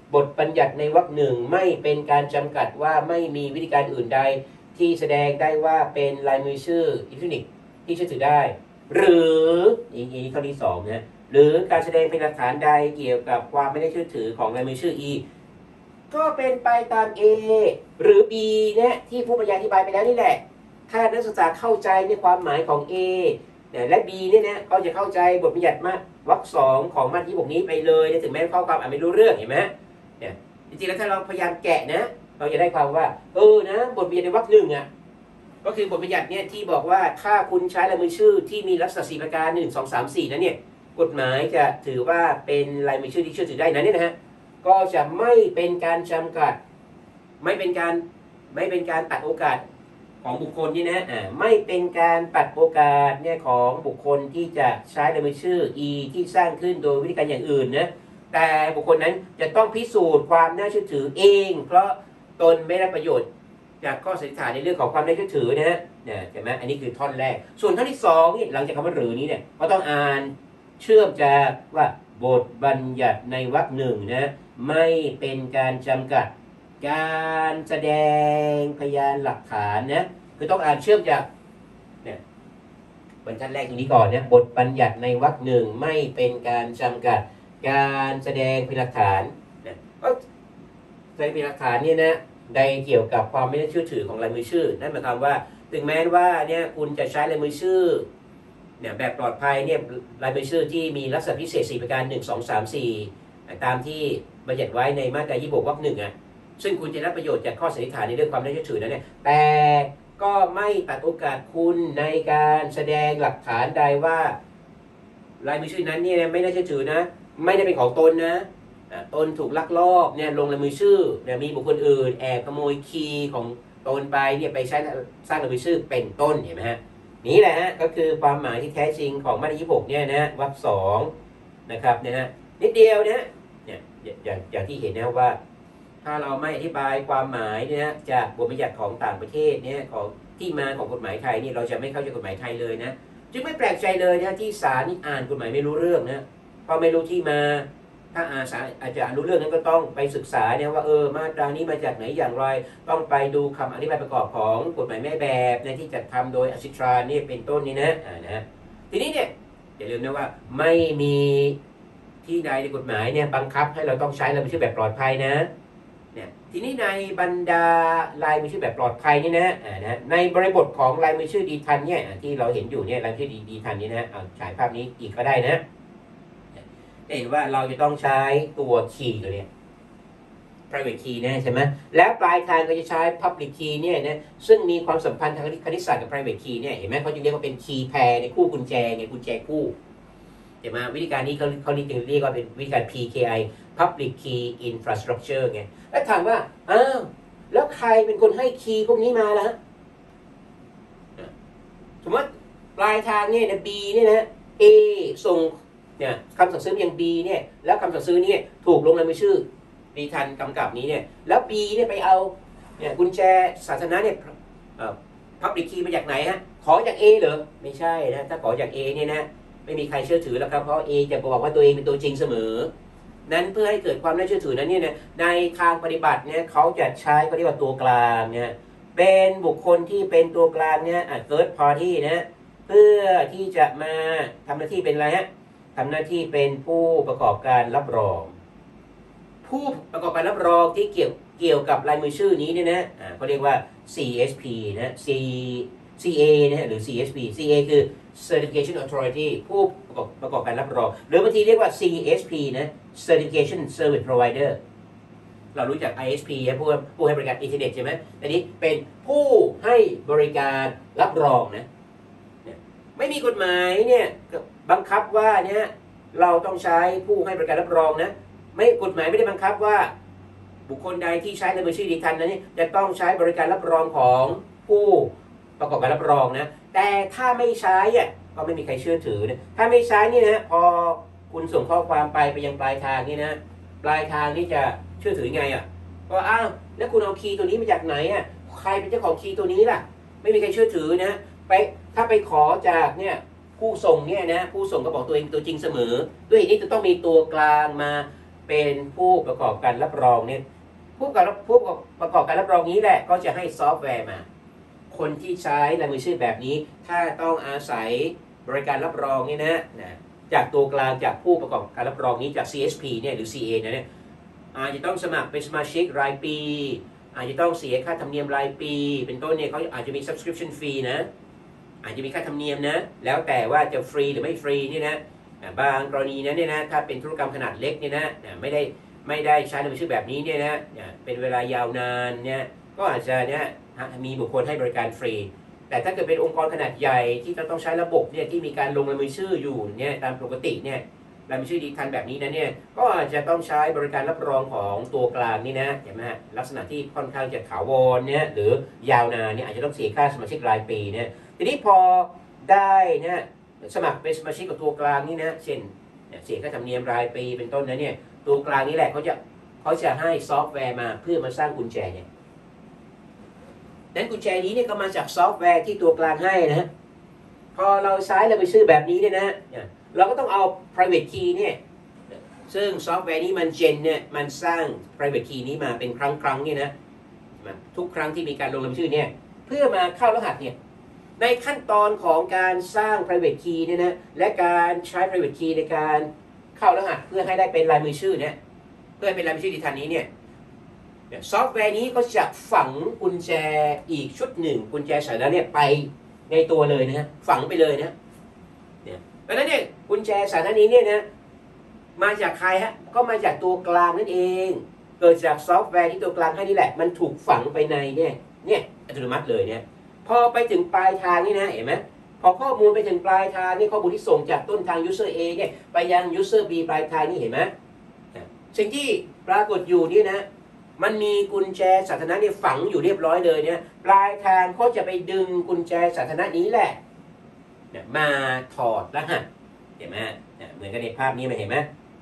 บทบัญญัติในวรรคหนึ่งไม่เป็นการจำกัดว่าไม่มีวิธีการอื่นใดที่แสดงได้ว่าเป็นลายมือชื่ออิเล็กทรอนิกส์ที่เชื่อถือได้หรืออีข้อที่2นะหรือการแสดงเป็นหลักฐานใดเกี่ยวกับความไม่ได้เชื่อถือของลายมือชื่อ E ก็เป็นไปตาม A หรือ B เนี่ยที่ผู้บรรยายอธิบายไปแล้วนี่แหละถ้านักศึกษาเข้าใจในความหมายของ A และ B เนี่ยนะก็จะเข้าใจบทบัญญัติมาวรรค2ของมาตราที่6นี้ไปเลยถึงแม้ข้อความอาจไม่รู้เรื่องเห็นไหมเนี่ยจริงๆแล้วถ้าเราพยายามแกะนะเราจะได้ความว่านะบทบัญญัติในวรรคหนึ่งอ่ะก็คือบทบัญญัติเนี่ยที่บอกว่าถ้าคุณใช้ลายมือชื่อที่มีลักษณะ4ประการ1 2 3 4นั้นเนี่ยกฎหมายจะถือว่าเป็นลายมือชื่อที่เชื่อถือได้นั้นเนี่ยนะฮะก็จะไม่เป็นการจำกัดไม่เป็นการตัดโอกาสของบุคคลนี่นะไม่เป็นการตัดโอกาสเนี่ยของบุคคลที่จะใช้ลายมือชื่อ E ที่สร้างขึ้นโดยวิธีการอย่างอื่นนะแต่บุคคลนั้นจะต้องพิสูจน์ความน่าเชื่อถือเองเพราะตนไม่ได้ประโยชน์จากข้อสันนิษฐานในเรื่องของความน่าเชื่อถือนะฮะเห็นไหมอันนี้คือท่อนแรกส่วนท่อนที่2นี่หลังจากคำว่าหรือนี้เนี่ยก็ต้องอ่านเชื่อมจากว่าบทบัญญัติในวรรคหนึ่งนะไม่เป็นการจำกัดการแสดงพยานหลักฐานนะคือต้องอ่านเชื่อมจากเนี่ยบรรทัดแรกตรงนี้ก่อนเนี่ยบทบัญญัติในวรรคหนึ่งไม่เป็นการจำกัดการแสดงพยานหลักฐานเนี่ยก็แสดงพยานหลักฐานเนี่ยนะใดเกี่ยวกับความไม่น่าเชื่อถือของลายมือชื่อนั่นหมายความว่าถึงแม้ว่าเนี่ยคุณจะใช้ลายมือชื่อเนี่ยแบบปลอดภัยเนี่ยลายมือชื่อที่มีลักษณะพิเศษ4ประการ1 2 3 4ตามที่บัญญัติไว้ในมาตรา26วรรคหนึ่งอ่ะซึ่งคุณจะได้ประโยชน์จากข้อสันนิษฐานในเรื่องความน่าเชื่อถือนั้นเนี่ยแต่ก็ไม่ตัดโอกาสคุณในการแสดงหลักฐานใดว่าลายมือชื่อนั้นเนี่ยไม่น่าเชื่อถือนะไม่ได้เป็นของตนนะตนถูกลักลอบเนี่ยลงลายมือชื่อเนี่ยมีบุคคลอื่นแอบขโมยคีย์ของตนไปเนี่ยไปใช้สร้างลายมือชื่อเป็นต้นเห็นไหมฮะนี่แหละฮะก็คือความหมายที่แท้จริงของมาตรา26เนี่ยนะวรรค2นะครับเนี่ยฮะนิดเดียวเนี่ยอย่างที่เห็นนะว่าถ้าเราไม่อธิบายความหมายเนี่ยจากบทบัญญัติของต่างประเทศเนี่ยของที่มาของกฎหมายไทยนี่เราจะไม่เข้าใจกฎหมายไทยเลยนะจึงไม่แปลกใจเลยนะที่ศาลนี่อ่านกฎหมายไม่รู้เรื่องนะเพราะไม่รู้ที่มาถ้าอาจจะรู้เรื่องนั้นก็ต้องไปศึกษาเนี่ยว่ามาตรานี้มาจากไหนอย่างไรต้องไปดูคำอธิบายประกอบของกฎหมายแม่แบบในที่จัดทำโดยอสิตรานี่เป็นต้นนี่นะทีนี้เนี่ยอย่าลืมนะว่าไม่มีที่ใดในกฎหมายเนี่ยบังคับให้เราต้องใช้ลายมือชื่อแบบปลอดภัยนะทีนี้ในบรรดาลายมือชื่อแบบปลอดภัยนี่นะในบริบทของลายมือชื่อดีทันเนี่ยที่เราเห็นอยู่เนี่ยลายมือชื่อดีทันนี่นะฉายภาพนี้อีกก็ได้นะเห็นว่าเราจะต้องใช้ตัวคีย์ตัวนี้ private key นะใช่ไหมแล้วปลายทางก็จะใช้ public key เนี่ยนะซึ่งมีความสัมพันธ์ทางคณิตศาสตร์กับ private key เนี่ยเห็นไหมเขาจึงเรียกว่าเป็น key pair ในคู่กุญแจไงกุญแจคู่เห็นไหมวิธีการนี้เขาเรียกว่าเป็นวิธีการ PKI public key infrastructure ไงแล้วถามว่าแล้วใครเป็นคนให้คีย์พวกนี้มาล่ะสมมติปลายทางเนี่ยนะ B เนี่ยนะ A ส่งเนี่ยคำสั่งซื้ออย่าง B เนี่ยแล้วคำสั่งซื้อเนี่ยถูกลงในมือชื่อดีทันกำกับนี้เนี่ยแล้ว B เนี่ยไปเอาเนี่ยกุญแจสาธารณะเนี่ยpublic key มาจากไหนฮะขอจาก A เหรอไม่ใช่นะถ้าขอจาก A เนี่ยนะไม่มีใครเชื่อถือแล้วครับเพราะ A จะบอกว่าตัวเองเป็นตัวจริงเสมอนั้นเพื่อให้เกิดความน่าเชื่อถือนั้นเนี่ยในทางปฏิบัติเนี่ยเขาจะใช้เขาเรียกว่าตัวกลางเนี่ยเป็นบุคคลที่เป็นตัวกลางเนี่ยthird party นะเพื่อที่จะมาทำหน้าที่เป็นอะไรฮะทำหน้าที่เป็นผู้ประกอบการรับรองผู้ประกอบการรับรองที่เกี่ยวกับลายมือชื่อนี้เนี่ยนะเขาเรียกว่า CSP นะ CA นะหรือ CSP CA คือ Certification Authority ผู้ประกอบการรับรองหรือบางทีเรียกว่า CSP นะ Certification Service Provider เรารู้จัก ISP ผู้ให้บริการอินเทอร์เน็ตใช่ไหมแต่นี้เป็นผู้ให้บริการรับรองนะไม่มีกฎหมายเนี่ยบังคับว่าเนี่ยเราต้องใช้ผู้ให้บริการรับรองนะไม่กฎหมายไม่ได้บังคับว่าบุคคลใดที่ใช้ลายมือชื่อดิฉันนั้นจะต้องใช้บริการรับรองของผู้ประกอบการรับรองนะแต่ถ้าไม่ใช้ก็ไม่มีใครเชื่อถือนะถ้าไม่ใช้นี่นะพอคุณส่งข้อความไปยังปลายทางนี่นะปลายทางนี่จะเชื่อถือไงก็แล้วคุณเอาคีย์ตัวนี้มาจากไหนใครเป็นเจ้าของคีย์ตัวนี้ล่ะไม่มีใครเชื่อถือนะถ้าไปขอจากเนี่ยผู้ส่งเนี่ยนะผู้ส่งก็บอกตัวเองตัวจริงเสมอด้วยเหตุนี้จะต้องมีตัวกลางมาเป็นผู้ประกอบการรับรองเนี่ยผู้ประกอบการรับรองนี้แหละก็จะให้ซอฟต์แวร์มาคนที่ใช้ลายมือชื่อแบบนี้ถ้าต้องอาศัยบริการรับรองนี่นะจากตัวกลางจากผู้ประกอบการรับรองนี้จาก CSP เนี่ยหรือ CA เนี่ยอาจจะต้องสมัครเป็นสมาชิกรายปีอาจจะต้องเสียค่าธรรมเนียมรายปีเป็นต้นเนี่ยเขาอาจจะมี subscription fee นะอาจจะมีค่าธรรมเนียมนะแล้วแต่ว่าจะฟรีหรือไม่ฟรีนี่นะบางกรณีนั้นเนี่ยนะถ้าเป็นธุรกรรมขนาดเล็กเนี่ยนะไม่ได้ใช้ลายมือชื่อแบบนี้เนี่ยนะเป็นเวลายาวนานเนี่ยก็อาจจะเนี่ยมีบุคคลให้บริการฟรีแต่ถ้าเกิดเป็นองค์กรขนาดใหญ่ที่ต้องใช้ระบบเนี่ยที่มีการลงลายมือชื่ออยู่เนี่ยตามปกติเนี่ยลายมือชื่อดิจิทัลแบบนี้นะเนี่ยก็อาจจะต้องใช้บริการรับรองของตัวกลางนี่นะเห็นไหมฮะลักษณะที่ค่อนข้างจะถาวรเนี่ยหรือยาวนานเนี่ยอาจจะต้องเสียค่าสมาชิกรายปีเนี่ยทีนี้พอได้เนี่ยสมัครเป็นสมาชิกกับตัวกลางนี่นะเช่นเสียค่าธรรมเนียมรายปีเป็นต้นนะเนี่ยตัวกลางนี่แหละเขาจะให้ซอฟต์แวร์มาเพื่อมาสร้างกุญแจเนี่ยนั้นกุญแจนี้เนี่ยก็มาจากซอฟต์แวร์ที่ตัวกลางให้นะพอเราใช้ลายมือชื่อแบบนี้เนี่ยนะเราก็ต้องเอา private key เนี่ยซึ่งซอฟต์แวร์นี้มันเนี่ยมันสร้าง private key นี้มาเป็นครั้งเนี่ยนะทุกครั้งที่มีการลงลายมือชื่อเนี่ยเพื่อมาเข้ารหัสเนี่ยในขั้นตอนของการสร้าง private key เนี่ยนะและการใช้ private key ในการเข้ารหัสเพื่อให้ได้เป็นลายมือชื่อเนี่ยเพื่อให้เป็นลายมือชื่อดิจิทัลนี้เนี่ยซอฟต์แวร์นี้ก็จะฝังกุญแจอีกชุดหนึ่งกุญแจสายนั้นเนี่ยไปในตัวเลยนะฮะฝังไปเลยนะเนี่ยเพราะฉะนั้นเนี่ยกุญแจสายนี้เนี่ยนะมาจากใครฮะก็มาจากตัวกลางนั่นเองเกิดจากซอฟต์แวร์ที่ตัวกลางให้นี่แหละมันถูกฝังไปในเนี่ยอัตโนมัติเลยเนี่ยพอไปถึงปลายทางนี่นะเห็นไหมพอข้อมูลไปถึงปลายทางนี่ข้อมูลที่ส่งจากต้นทาง user A เนี่ยไปยัง user B ปลายทางนี่เห็นไหมสิ่งที่ปรากฏอยู่นี่นะมันมีกุญแจสาธารณะเนี่ยฝังอยู่เรียบร้อยเลยเนี่ยปลายทางเขาจะไปดึงกุญแจสาธารณะนี้แหละมาถอดรหัสเห็นไหมเหมือนกันในภาพนี้ไหมเห็นไหม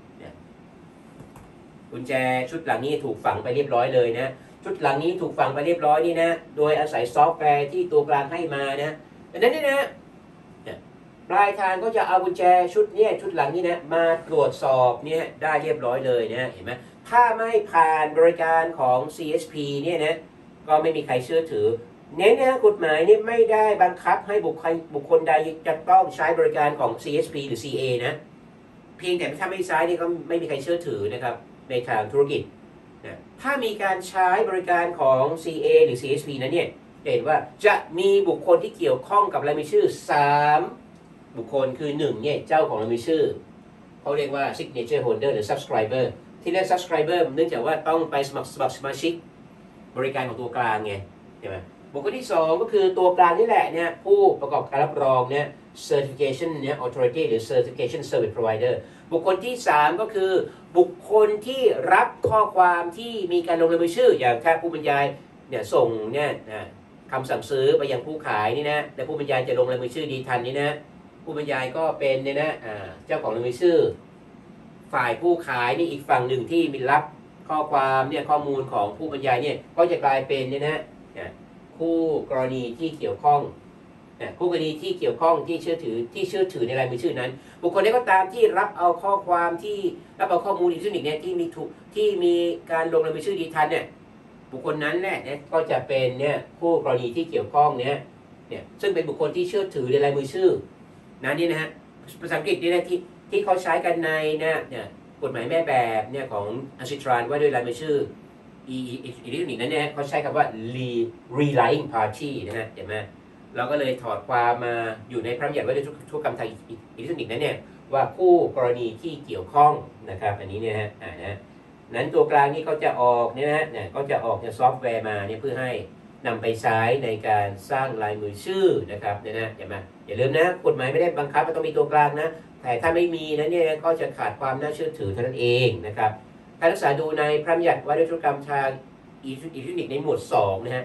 กุญแจชุดหลังนี้ถูกฝังไปเรียบร้อยเลยนะชุดหลังนี้ถูกฝังไปเรียบร้อยนี่นะโดยอาศัยซอฟต์แวร์ที่ตัวกลางให้มานะดังนั้นนี่นะปลายทางก็จะเอากุญแจชุดนี้ชุดหลังนี้นะมาตรวจสอบเนี่ยได้เรียบร้อยเลยนะเห็นไหมถ้าไม่ผ่านบริการของ CSP เนี่ยนะก็ไม่มีใครเชื่อถือเน้นนะกฎหมายนี่ไม่ได้บังคับให้บุคคลใดจะต้องใช้บริการของ CSP หรือ CA นะเพียงแต่ถ้าไม่ใช้นี่ก็ไม่มีใครเชื่อถือนะครับในทางธุรกิจนะถ้ามีการใช้บริการของ CA หรือ CSP นั้นเนี่ยเห็นว่าจะมีบุคคลที่เกี่ยวข้องกับรายชื่อ3บุคคลคือ1เนี่ยเจ้าของรายชื่อเขาเรียกว่า signature holder หรือ subscriberที่เรียก subscriber เนื่องจากว่าต้องไปสมัครสมาชิกบริการของตัวกลางไงใช่ไหมบุคคลที่2ก็คือตัวกลางนี่แหละเนี่ยผู้ประกอบการรับรองเนี่ย certification เนี่ย authority หรือ certification service provider บุคคลที่3ก็คือบุคคลที่รับข้อความที่มีการลงลายมือชื่ออย่างถ้าผู้บรรยายเนี่ยส่งเนี่ยคำสั่งซื้อไปยังผู้ขายนี่นะและผู้บรรยายจะลงลายมือชื่อดีทันนี่นะผู้บรรยายก็เป็นเนี่ยนะเจ้าของลายมือชื่อฝ่ายผู้ขายนี่อีกฝั่งหนึ่งที่มีรับข้อความเนี่ยข้อมูลของผู้บรรยายเนี่ยก็จะกลายเป็นเนี่ยนะคู่กรณีที่เกี่ยวข้องคู่กรณีที่เกี่ยวข้องที่เชื่อถือในลายมือชื่อนั้นบุคคลใดก็ตามที่รับเอาข้อความที่รับเอาข้อมูลอิเล็กทรอนิกส์เนี่ยที่มีการลงลายมือชื่อดีทันเนี่ยบุคคลนั้นแหละเนี่ยก็จะเป็นเนี่ยคู่กรณีที่เกี่ยวข้องเนี่ยซึ่งเป็นบุคคลที่เชื่อถือในลายมือชื่อนั้นนี่นะฮะภาษาอังกฤษนี่นะที่เขาใช้กันในเนี่ยกฎหมายแม่แบบเนี่ยของอัชตรานว่าด้วยลายมือชื่ออิเล็กทรอนิกส์นั้นเนี่ยเขาใช้คำว่า relying party นะฮะเห็นไหมเราก็เลยถอดความมาอยู่ในพระบัญญัติว่าด้วยธุรกรรมทางอิเล็กทรอนิกส์นั้นเนี่ยว่าคู่กรณีที่เกี่ยวข้องนะครับอันนี้เนี่ยฮะนั้นตัวกลางนี่เขาจะออกเนี่ยนะก็จะออกจากซอฟต์แวร์มาเนี่ยเพื่อให้นำไปใช้ในการสร้างลายมือชื่อนะครับเนี่ยนะอย่าลืมนะกฎหมายไม่ได้บังคับว่าต้องมีตัวกลางนะแต่ถ้าไม่มีนะเนี่ยก็จะขาดความน่าเชื่อถือเท่านั้นเองนะครับถ้าศึกษาดูในพระบัญญัติว่าด้วยธุรกรรมทางอิเล็กทรอนิกส์ในหมวด2นะฮะ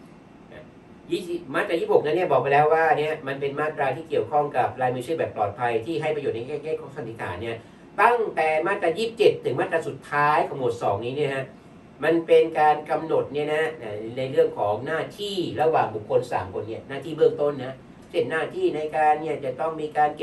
มาตรา26นั้นเนี่ยบอกไปแล้วว่าเนี่ยมันเป็นมาตราที่เกี่ยวข้องกับลายมือชื่อแบบปลอดภัยที่ให้ประโยชน์ในแก้ข้อสันนิษฐานเนี่ยตั้งแต่มาตรา27ถึงมาตราสุดท้ายของหมวด2นี้เนี่ยฮะมันเป็นการกำหนดเนี่ยนะในเรื่องของหน้าที่ระหว่างบุคคล3คนเนี่ยหน้าที่เบื้องต้นนะเช่นหน้าที่ในการเนี่ยจะต้องมีการเก็บ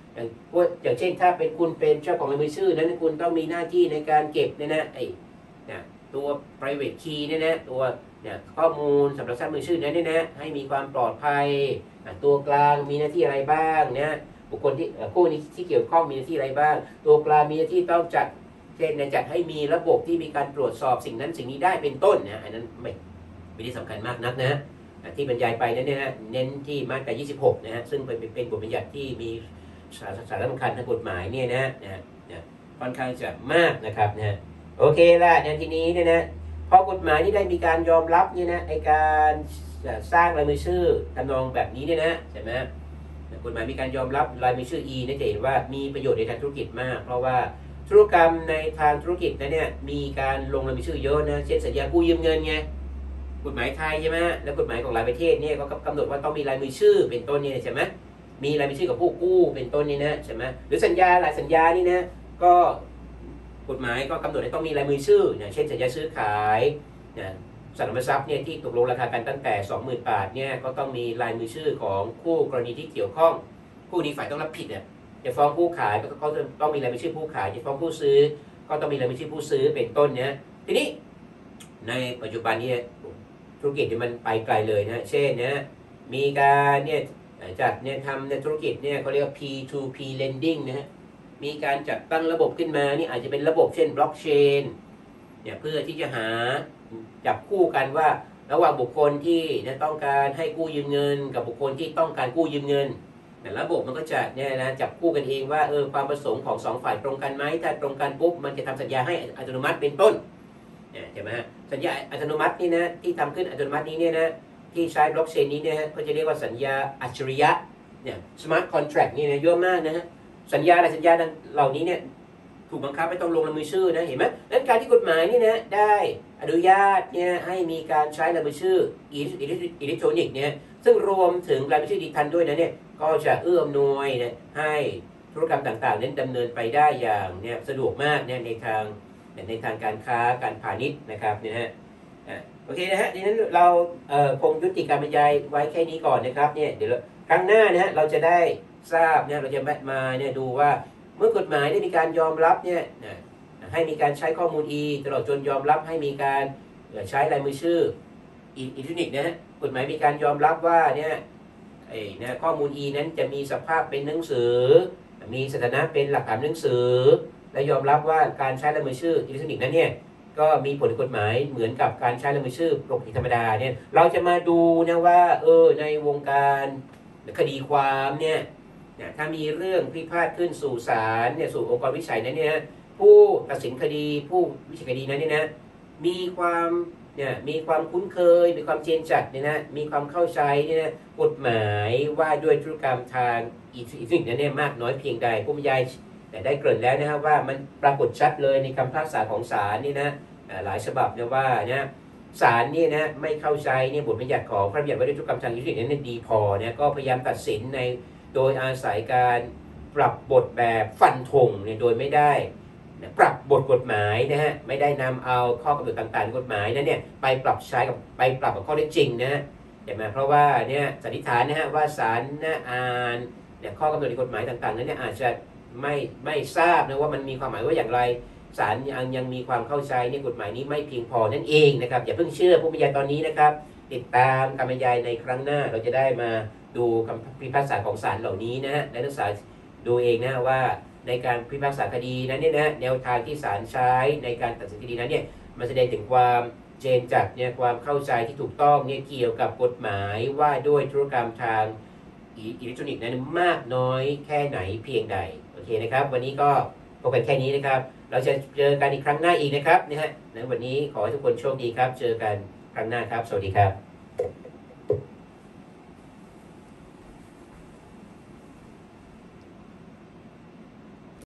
อย่างเช่นถ้าเป็นคุณเป็นเจ้าของลายมือชื่อนั้นคุณต้องมีหน้าที่ในการเก็บเนี่ยนะตัว private key เนี่ยนะตัวข้อมูลสำหรับสร้างมือชื่อนั้นเนี่ยนะให้มีความปลอดภัยตัวกลางมีหน้าที่อะไรบ้างนะบุคคลที่ผู้นี้ที่เกี่ยวข้องมีหน้าที่อะไรบ้างตัวกลางมีหน้าที่ต้องจัดเช่นจัดให้มีระบบที่มีการตรวจสอบสิ่งนั้นสิ่งนี้ได้เป็นต้นนะอันนั้นไม่ได้สำคัญมากนักนะที่บรรยายไปนั้นเนี่ยนะเน้นที่มาตรา 26 นะฮะซึ่งเป็นบทบัญญัติที่มีสาระสำคัญทางกฎหมายเนี่ยนะค่อนข้างจะมากนะครับนะโอเคละในทีนี้เนี่ยนะพอกฎหมายที่ได้มีการยอมรับเนี่ยนะไอการสร้างลายมือชื่อทำนองแบบนี้เนี่ยนะใช่ไหมกฎหมายมีการยอมรับลายมือชื่อ E เนี่ยจะเห็นว่ามีประโยชน์ในทางธุรกิจมากเพราะว่าธุรกรรมในทางธุรกิจนั้นเนี่ยมีการลงลายมือชื่อเยอะนะเช่นสัญญากู้ยืมเงินไงกฎหมายไทยใช่ไหมแล้วกฎหมายของหลายประเทศเนี่ยก็กำหนดว่าต้องมีลายมือชื่อเป็นต้นเนี่ยใช่ไหมมีลายมือชื่อกับผู้กู้เป็นต้นนี่นะใช่ไหมหรือสัญญาหลายสัญญานี่นะก็กฎหมายก็กำหนดให้ต้องมีลายมือชื่อเช่นสัญญาซื้อขายสัตว์ทรัพย์เนี่ยที่ตกลงราคากันตั้งแต่ 20,000 บาทเนี่ยก็ต้องมีลายมือชื่อของคู่กรณีที่เกี่ยวข้องผู้นี้ฝ่ายต้องรับผิดเนี่ยจะฟ้องผู้ขายก็ต้องมีลายมือชื่อผู้ขายจะฟ้องผู้ซื้อก็ต้องมีลายมือชื่อผู้ซื้อเป็นต้นเนี่ยทีนี้ในปัจจุบันนี้ธุรกิจมันไปไกลเลยนะเช่นนะมีการเนี่ยจัดเนี่ยทำในธุรกิจเนี่ยเขาเรียกว่า P2P lending นะฮะมีการจัดตั้งระบบขึ้นมานี่อาจจะเป็นระบบเช่นบล็อกเชนเนี่ยเพื่อที่จะหาจับคู่กันว่าระหว่างบุคคลที่ต้องการให้กู้ยืมเงินกับบุคคลที่ต้องการกู้ยืมเงินระบบมันก็จะเนี่ยนะจับคู่กันเองว่าความประสงค์ของ2ฝ่ายตรงกันไหมถ้าตรงกันปุ๊บมันจะทำสัญญาให้อัตโนมัติเป็นต้นใช่ไหมสัญญาอัตโนมัตินี่นะที่ทำขึ้นอัตโนมัตินี้เนี่ยนะที่ใช้บล็อกเชนนี้เนี่ยก็จะเรียกว่าสัญญาอัจฉริยะเนี่ยสมาร์ทคอนแทรคนี่นะเยอะมากนะฮะสัญญาอะไรสัญญาเหล่านี้เนี่ยถูกบังคับไม่ต้องลงลายมือชื่อนะเห็นไหมนั้นการที่กฎหมายนี่นะได้อนุญาตเนี่ยให้มีการใช้ลายมือชื่ออิเล็กทรอนิกส์เนี่ยซึ่งรวมถึงลายมือชื่อดิจิทัลด้วยนะเนี่ยก็จะเอื้ออำนวยนะให้ธุรกรรมต่างๆนั้นดำเนินไปได้อย่างเนี่ยสะดวกมากเนี่ยในทางการค้าการพาณิชย์นะครับเนี่ยฮะโอเคนะฮะดังนั้นเราคงยุติการบรรยายไว้แค่นี้ก่อนนะครับเนี่ยเดี๋ยวครั้งหน้านะฮะเราจะได้ทราบเนี่ยเราจะมาเนี่ยดูว่าเมื่อกฎหมายได้มีการยอมรับเนี่ยให้มีการใช้ข้อมูล E ตลอดจนยอมรับให้มีการใช้ลายมือชื่ออิเล็กทรอนิกส์นะฮะกฎหมายมีการยอมรับว่าเนี่ยข้อมูล E นั้นจะมีสภาพเป็นหนังสือมีสถานะเป็นหลักฐานหนังสือและยอมรับว่าการใช้ลายมือชื่ออิเล็กทรอนิกส์นั้นเนี่ยก็มีผลกฎหมายเหมือนกับการใช้ลายมือชื่อปกติธรรมดาเนี่ยเราจะมาดูนะว่าในวงการคดีความเนี่ยถ้ามีเรื่องพิพาทขึ้นสู่ศาลเนี่ยสู่องค์กรวิจัยนั้นเนี่ยผู้ตัดสินคดีผู้วิจัยคดีนั้นเนี่ยนะมีความคุ้นเคยมีความเจนจัดเนี่ยนะมีความเข้าใจเนี่ยนะกฎหมายว่าด้วยธุรกรรมทางอิเล็กทรอนิกส์นั้นเนี่ยมากน้อยเพียงใดผู้บรรยายได้เกริ่นแล้วนะครับว่ามันปรากฏชัดเลยในคำพิพากษาของศาลนี่นะหลายฉบับเนี่ยว่านะศาลนี่นะไม่เข้าใจเนี่ยบทบัญญัติของพระบัญญัติว่าด้วยธุรกรรมทางอิเล็กทรอนิกส์นั้นดีพอนะก็พยายามตัดสินโดยอาศัยการปรับบทแบบฟันธงเนี่ยโดยไม่ได้ปรับบทกฎหมายนะฮะไม่ได้นำเอาข้อกำหนดต่างๆในกฎหมายนั้นเนี่ยไปปรับใช้กับข้อเท็จจริงนะใช่ไหมเพราะว่าเนี่ยสันนิษฐานนะฮะว่าศาลอ่านเนี่ยข้อกำหนดในกฎหมายต่างๆนั้นเนี่ยอาจจะไม่ทราบนะว่ามันมีความหมายว่าอย่างไรศาลยังมีความเข้าใจในกฎหมายนี้ไม่เพียงพอนั่นเองนะครับอย่าเพิ่งเชื่อผู้บรรยายตอนนี้นะครับติดตามการบรรยายในครั้งหน้าเราจะได้มาดูคำพิพากษาของศาลเหล่านี้นะฮะและนักศึกษาดูเองนะว่าในการพิพากษาคดีนั้นเนี่ยนะแนวทางที่ศาลใช้ในการตัดสินคดีนั้นเนี่ยมันแสดงถึงความเจนจัดเนี่ยความเข้าใจที่ถูกต้องเนี่ยเกี่ยวกับกฎหมายว่าด้วยธุรกรรมทางอิเล็กทรอนิกส์นั้นมากน้อยแค่ไหนเพียงใดโอเคนะครับวันนี้ก็พบกันแค่นี้นะครับเราจะเจอกันอีกครั้งหน้าอีกนะครับนะฮะวันนี้ขอให้ทุกคนโชคดีครับเจอกันครั้งหน้าครับสวัสดีครับ